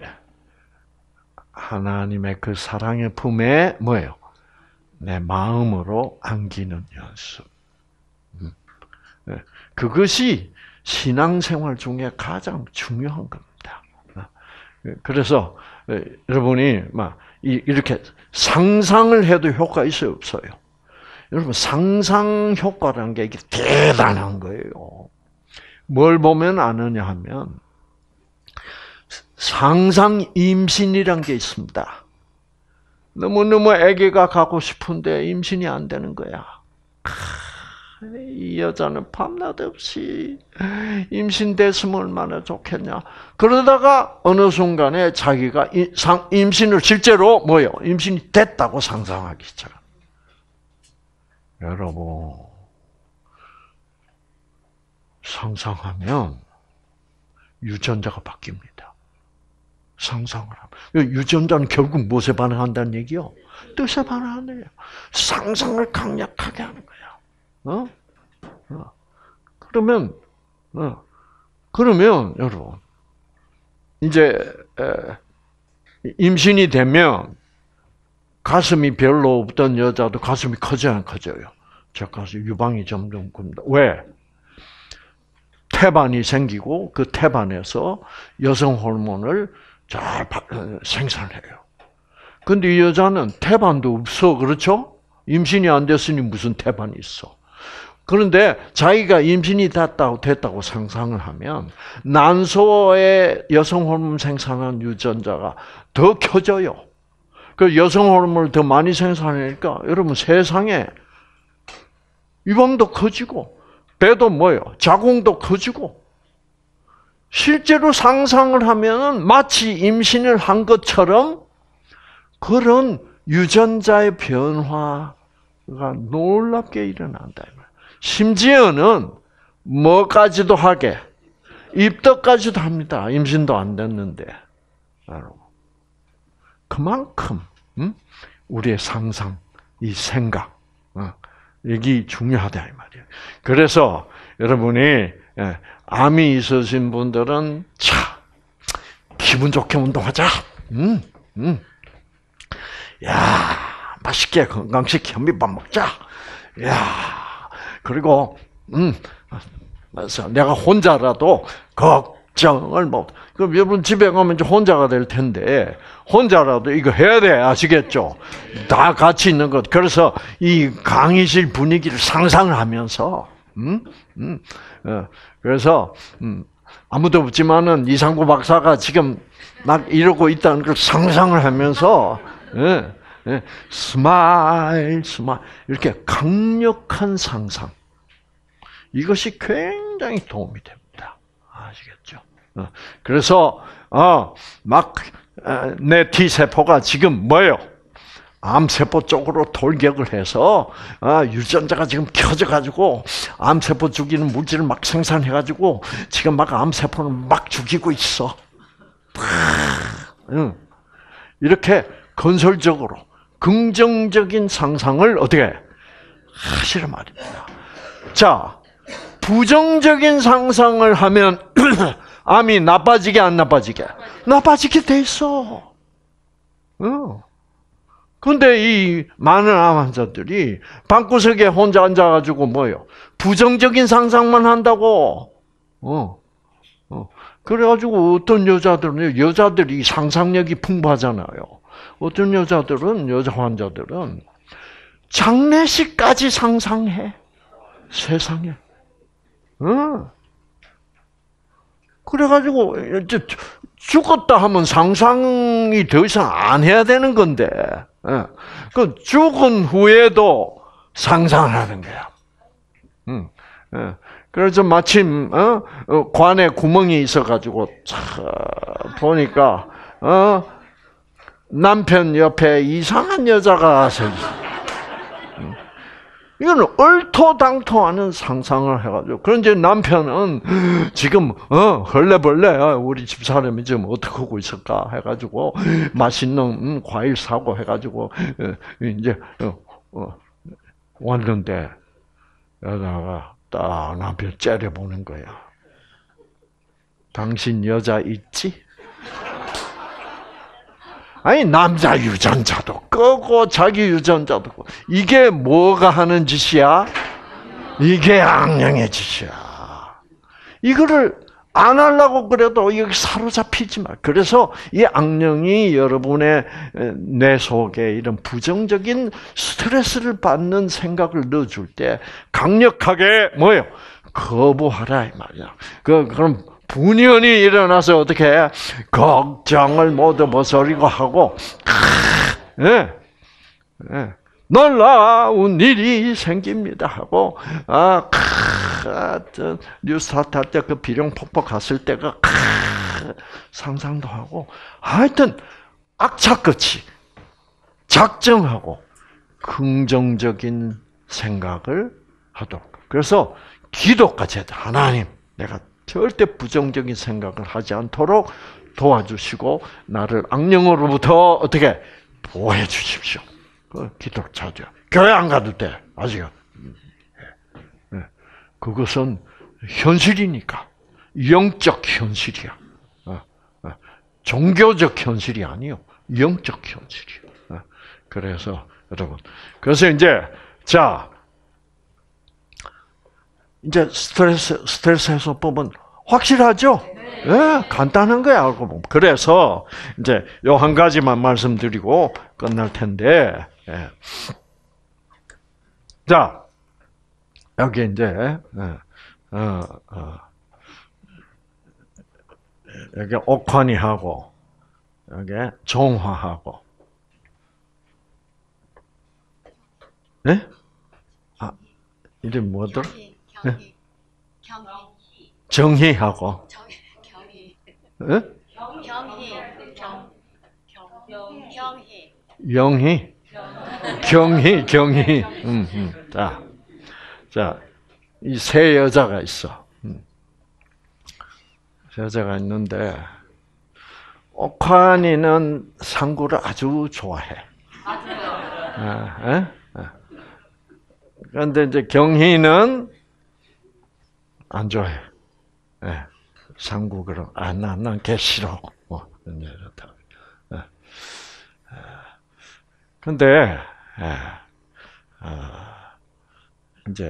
하나님의 그 사랑의 품에 뭐예요? 내 마음으로 안기는 연습. 그것이 신앙생활 중에 가장 중요한 겁니다. 그래서 여러분이 막 이렇게 상상을 해도 효과 있어요, 없어요? 여러분 상상 효과라는 게 이게 대단한 거예요. 뭘 보면 아느냐 하면 상상 임신이란 게 있습니다. 너무너무 아기가 가고 싶은데 임신이 안 되는 거야. 이 여자는 밤낮 없이 임신됐으면 얼마나 좋겠냐. 그러다가 어느 순간에 자기가 임신을 실제로 뭐요? 임신이 됐다고 상상하기 시작. 여러분 상상하면 유전자가 바뀝니다. 상상을 하면 유전자는 결국 무엇에 반응한다는 얘기요? 뜻에 반응하네요. 상상을 강력하게 하는 거야. 그러면 여러분 이제 임신이 되면 가슴이 별로 없던 여자도 가슴이 커져요, 안 커져요? 저 가슴 유방이 점점 큽니다. 왜? 태반이 생기고 그 태반에서 여성 호르몬을 잘 생산해요. 근데 이 여자는 태반도 없어, 그렇죠? 임신이 안 됐으니 무슨 태반이 있어. 그런데 자기가 임신이 됐다고 상상을 하면 난소에 여성 호르몬 생산한 유전자가 더 켜져요. 그 여성 호르몬을 더 많이 생산하니까 여러분 세상에 유방도 커지고 배도 뭐예요? 자궁도 커지고 실제로 상상을 하면은 마치 임신을 한 것처럼 그런 유전자의 변화가 놀랍게 일어난다. 심지어는 뭐까지도 하게 입덧까지도 합니다. 임신도 안 됐는데. 그만큼 우리의 상상, 이 생각, 이게 중요하다 이 말이에요. 그래서 여러분이 암이 있으신 분들은 기분 좋게 운동하자. 야, 맛있게 건강식 현미밥 먹자. 야, 그리고 내가 혼자라도 걱정을 못. 그럼 여러분 집에 가면 이제 혼자가 될 텐데 혼자라도 이거 해야 돼. 아시겠죠? 다 같이 있는 것. 그래서 이 강의실 분위기를 상상을 하면서 그래서 아무도 없지만은 이상구 박사가 지금 막 이러고 있다는 걸 상상을 하면서 스마일 이렇게 강력한 상상 이것이 굉장히 도움이 됩니다. 아시겠죠? 그래서 막 내 T 세포가 지금 뭐예요? 암세포 쪽으로 돌격을 해서 유전자가 지금 켜져가지고 암세포 죽이는 물질을 막 생산해가지고 지금 막 암세포를 막 죽이고 있어. 이렇게 건설적으로 긍정적인 상상을 어떻게 하시란 말입니다. 자, 부정적인 상상을 하면 암이 나빠지게 안 나빠지게? 나빠지게 돼 있어. 근데 이 많은 암 환자들이 방구석에 혼자 앉아가지고 뭐요? 부정적인 상상만 한다고. 그래가지고 어떤 여자들이 상상력이 풍부하잖아요. 어떤 여자 환자들은 장례식까지 상상해. 세상에. 그래가지고 이제 죽었다 하면 상상이 더 이상 안 해야 되는 건데, 그 죽은 후에도 상상하는 거야. 그래서 마침 관에 구멍이 있어가지고 보니까 남편 옆에 이상한 여자가 서 있어. 이거는 얼토당토하는 상상을 해가지고, 그런데 남편은 지금 헐레벌레 우리 집 사람이 지금 어떻게 하고 있을까 해가지고 맛있는 과일 사고 해가지고 이제 왔는데 여자가 딱 남편 째려보는 거야. 당신 여자 있지? 아니, 남자 유전자도 끄고 자기 유전자도 끄고. 이게 뭐가 하는 짓이야? 이게 악령의 짓이야. 이거를 안 하려고 그래도 여기 사로잡히지 마. 그래서 이 악령이 여러분의 뇌 속에 이런 부정적인 스트레스를 받는 생각을 넣어줄 때 강력하게 뭐예요? 거부하라 이 말이야. 그럼 분연히 일어나서 어떻게 해? 걱정을 모두 벗어버리고 하고 놀라운 일이 생깁니다 하고 뉴스타트 할 때 그 비룡 폭포 갔을 때가 상상도 하고 하여튼 악착같이 작정하고 긍정적인 생각을 하도록. 그래서 기도까지 해도 하나님 내가 절대 부정적인 생각을 하지 않도록 도와주시고 나를 악령으로부터 어떻게 보호해 주십시오. 기도를 자주. 교회 안 가도 돼. 아직은. 그것은 현실이니까. 영적 현실이야. 종교적 현실이 아니요. 영적 현실이야. 그래서 여러분, 그래서 이제 스트레스 해소법은 확실하죠? 네, 간단한 거야, 알고 보면. 그래서, 이제, 요 한 가지만 말씀드리고 끝날 텐데, 자, 여기 이제, 여기 옥환이하고, 여기 종화하고, 네? 이름 뭐더라? 정희하고 영희 경희 자, 이 세 여자가 있어. 세 여자가 있는데 옥환이는 상구를 아주 좋아해. 그런데 이제 경희는 안 좋아해. 상구 그럼 난 걔 싫어. 이렇다. 근데 이제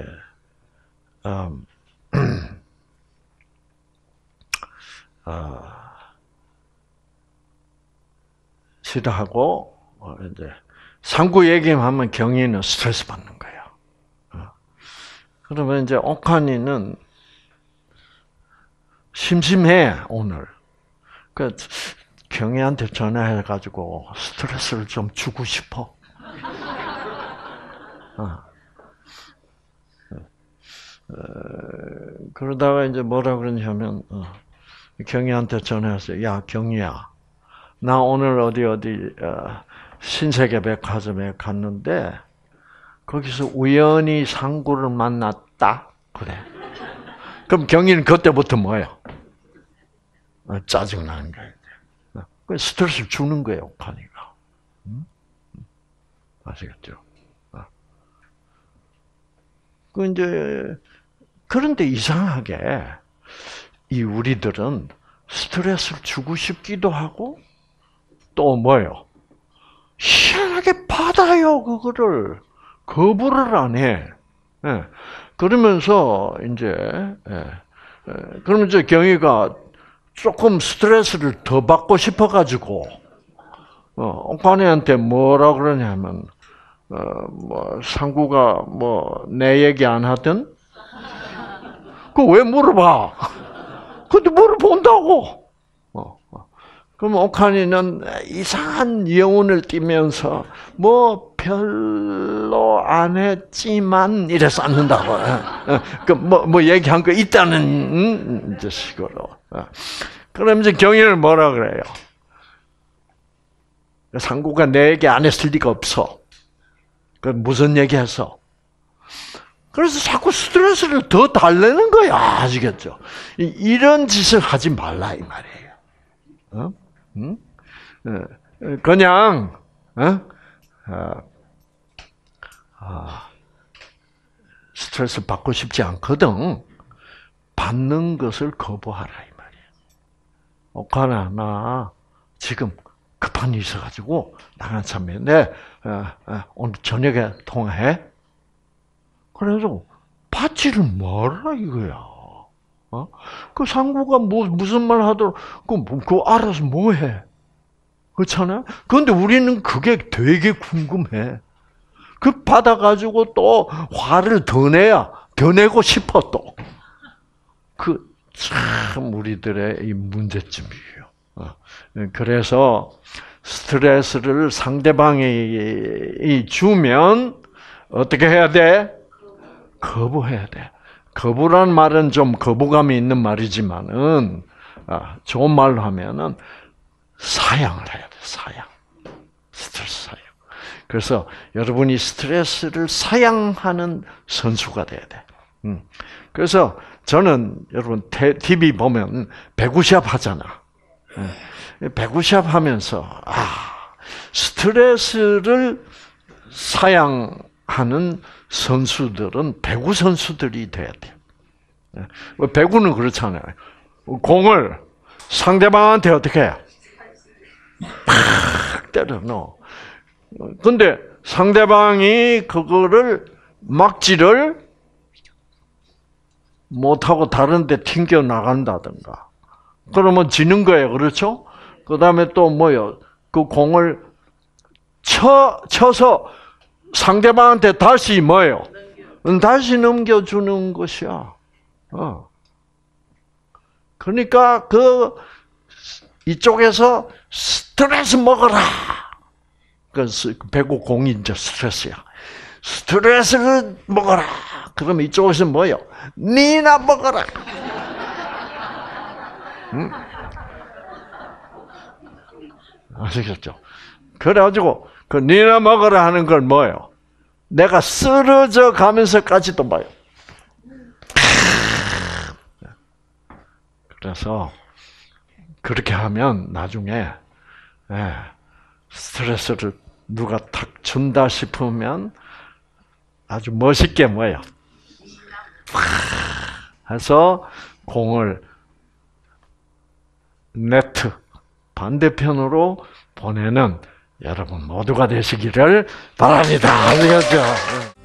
싫어하고 이제 상구 얘기하면 경희는 스트레스 받는 거예요. 그러면 이제 옥환이는 심심해 오늘. 그 경희한테 전화해가지고 스트레스를 좀 주고 싶어. 그러다가 이제 뭐라 그러냐면 경희한테 전화해서 야 경희야, 나 오늘 어디 신세계 백화점에 갔는데 거기서 우연히 상구를 만났다. 그래. 그럼 경희는 그때부터 뭐예요? 짜증나는 거예요. 스트레스를 주는 거예요, 옥환이가. 아시겠죠? 그 이제 그런데 이상하게 이 우리들은 스트레스를 주고 싶기도 하고 또 뭐요? 희한하게 받아요 그거를 거부를 안 해. 예. 그러면서 이제 그러면 이제 경희가 조금 스트레스를 더 받고 싶어가지고 옥관이한테 뭐라 그러냐면 뭐 상구가 뭐 내 얘기 안 하든 그 왜 물어봐? 근데 물어본다고. 그럼 옥한이는 이상한 여운을 띠면서 뭐 별로 안 했지만 이래 쌓는다고. 뭐 얘기한 거 있다는 이제 식으로. 그럼 이제 경희는 뭐라 그래요? 상구가 내 얘기 안 했을 리가 없어. 그 무슨 얘기했어? 그래서 자꾸 스트레스를 더 달래는 거야. 아시겠죠? 이런 짓을 하지 말라 이 말이에요. 그냥 스트레스 받고 싶지 않거든. 받는 것을 거부하라 이 말이에요. 옥하나 나 지금 급한 일이 있어가지고 나간 참에 오늘 저녁에 통화해. 그래서 받지를 말라 이거야. 그 상구가 무슨 말 하더라도 그거 알아서 뭐해? 그렇잖아요. 그런데 우리는 그게 되게 궁금해. 그 받아가지고 또 화를 더 내고 싶어 또. 그 참 우리들의 이 문제점이에요. 그래서 스트레스를 상대방이 주면 어떻게 해야 돼? 거부해야 돼. 거부란 말은 좀 거부감이 있는 말이지만은 좋은 말로 하면은 사양을 해야 돼. 사양. 스트레스 사양. 그래서 여러분이 스트레스를 사양하는 선수가 돼야 돼. 그래서 저는 여러분 TV 보면 배구시합 하잖아. 배구시합 하면서 스트레스를 사양하는 선수들은 배구 선수들이 돼야 돼. 배구는 그렇잖아요. 공을 상대방한테 어떻게 해? 팍 때려 넣어. 근데 상대방이 그거를 막지를 못하고 다른 데 튕겨 나간다든가. 그러면 지는 거예요. 그렇죠? 그 다음에 또 뭐요? 그 공을 쳐서 상대방한테 다시 뭐예요? 다시 넘겨주는 것이야. 그러니까 이쪽에서 스트레스 먹어라. 그 배구 공이 이제 스트레스야. 스트레스를 먹어라. 그럼 이쪽에서 뭐요? 니나 먹어라. 응? 아시겠죠? 그래가지고 그 니나 먹어라 하는 걸 뭐예요? 내가 쓰러져 가면서까지도 뭐예요? 그래서 그렇게 하면 나중에 스트레스를 누가 탁 준다 싶으면 아주 멋있게 뭐예요? 해서 공을 네트 반대편으로 보내는 여러분 모두가 되시기를 바랍니다. 아시겠죠?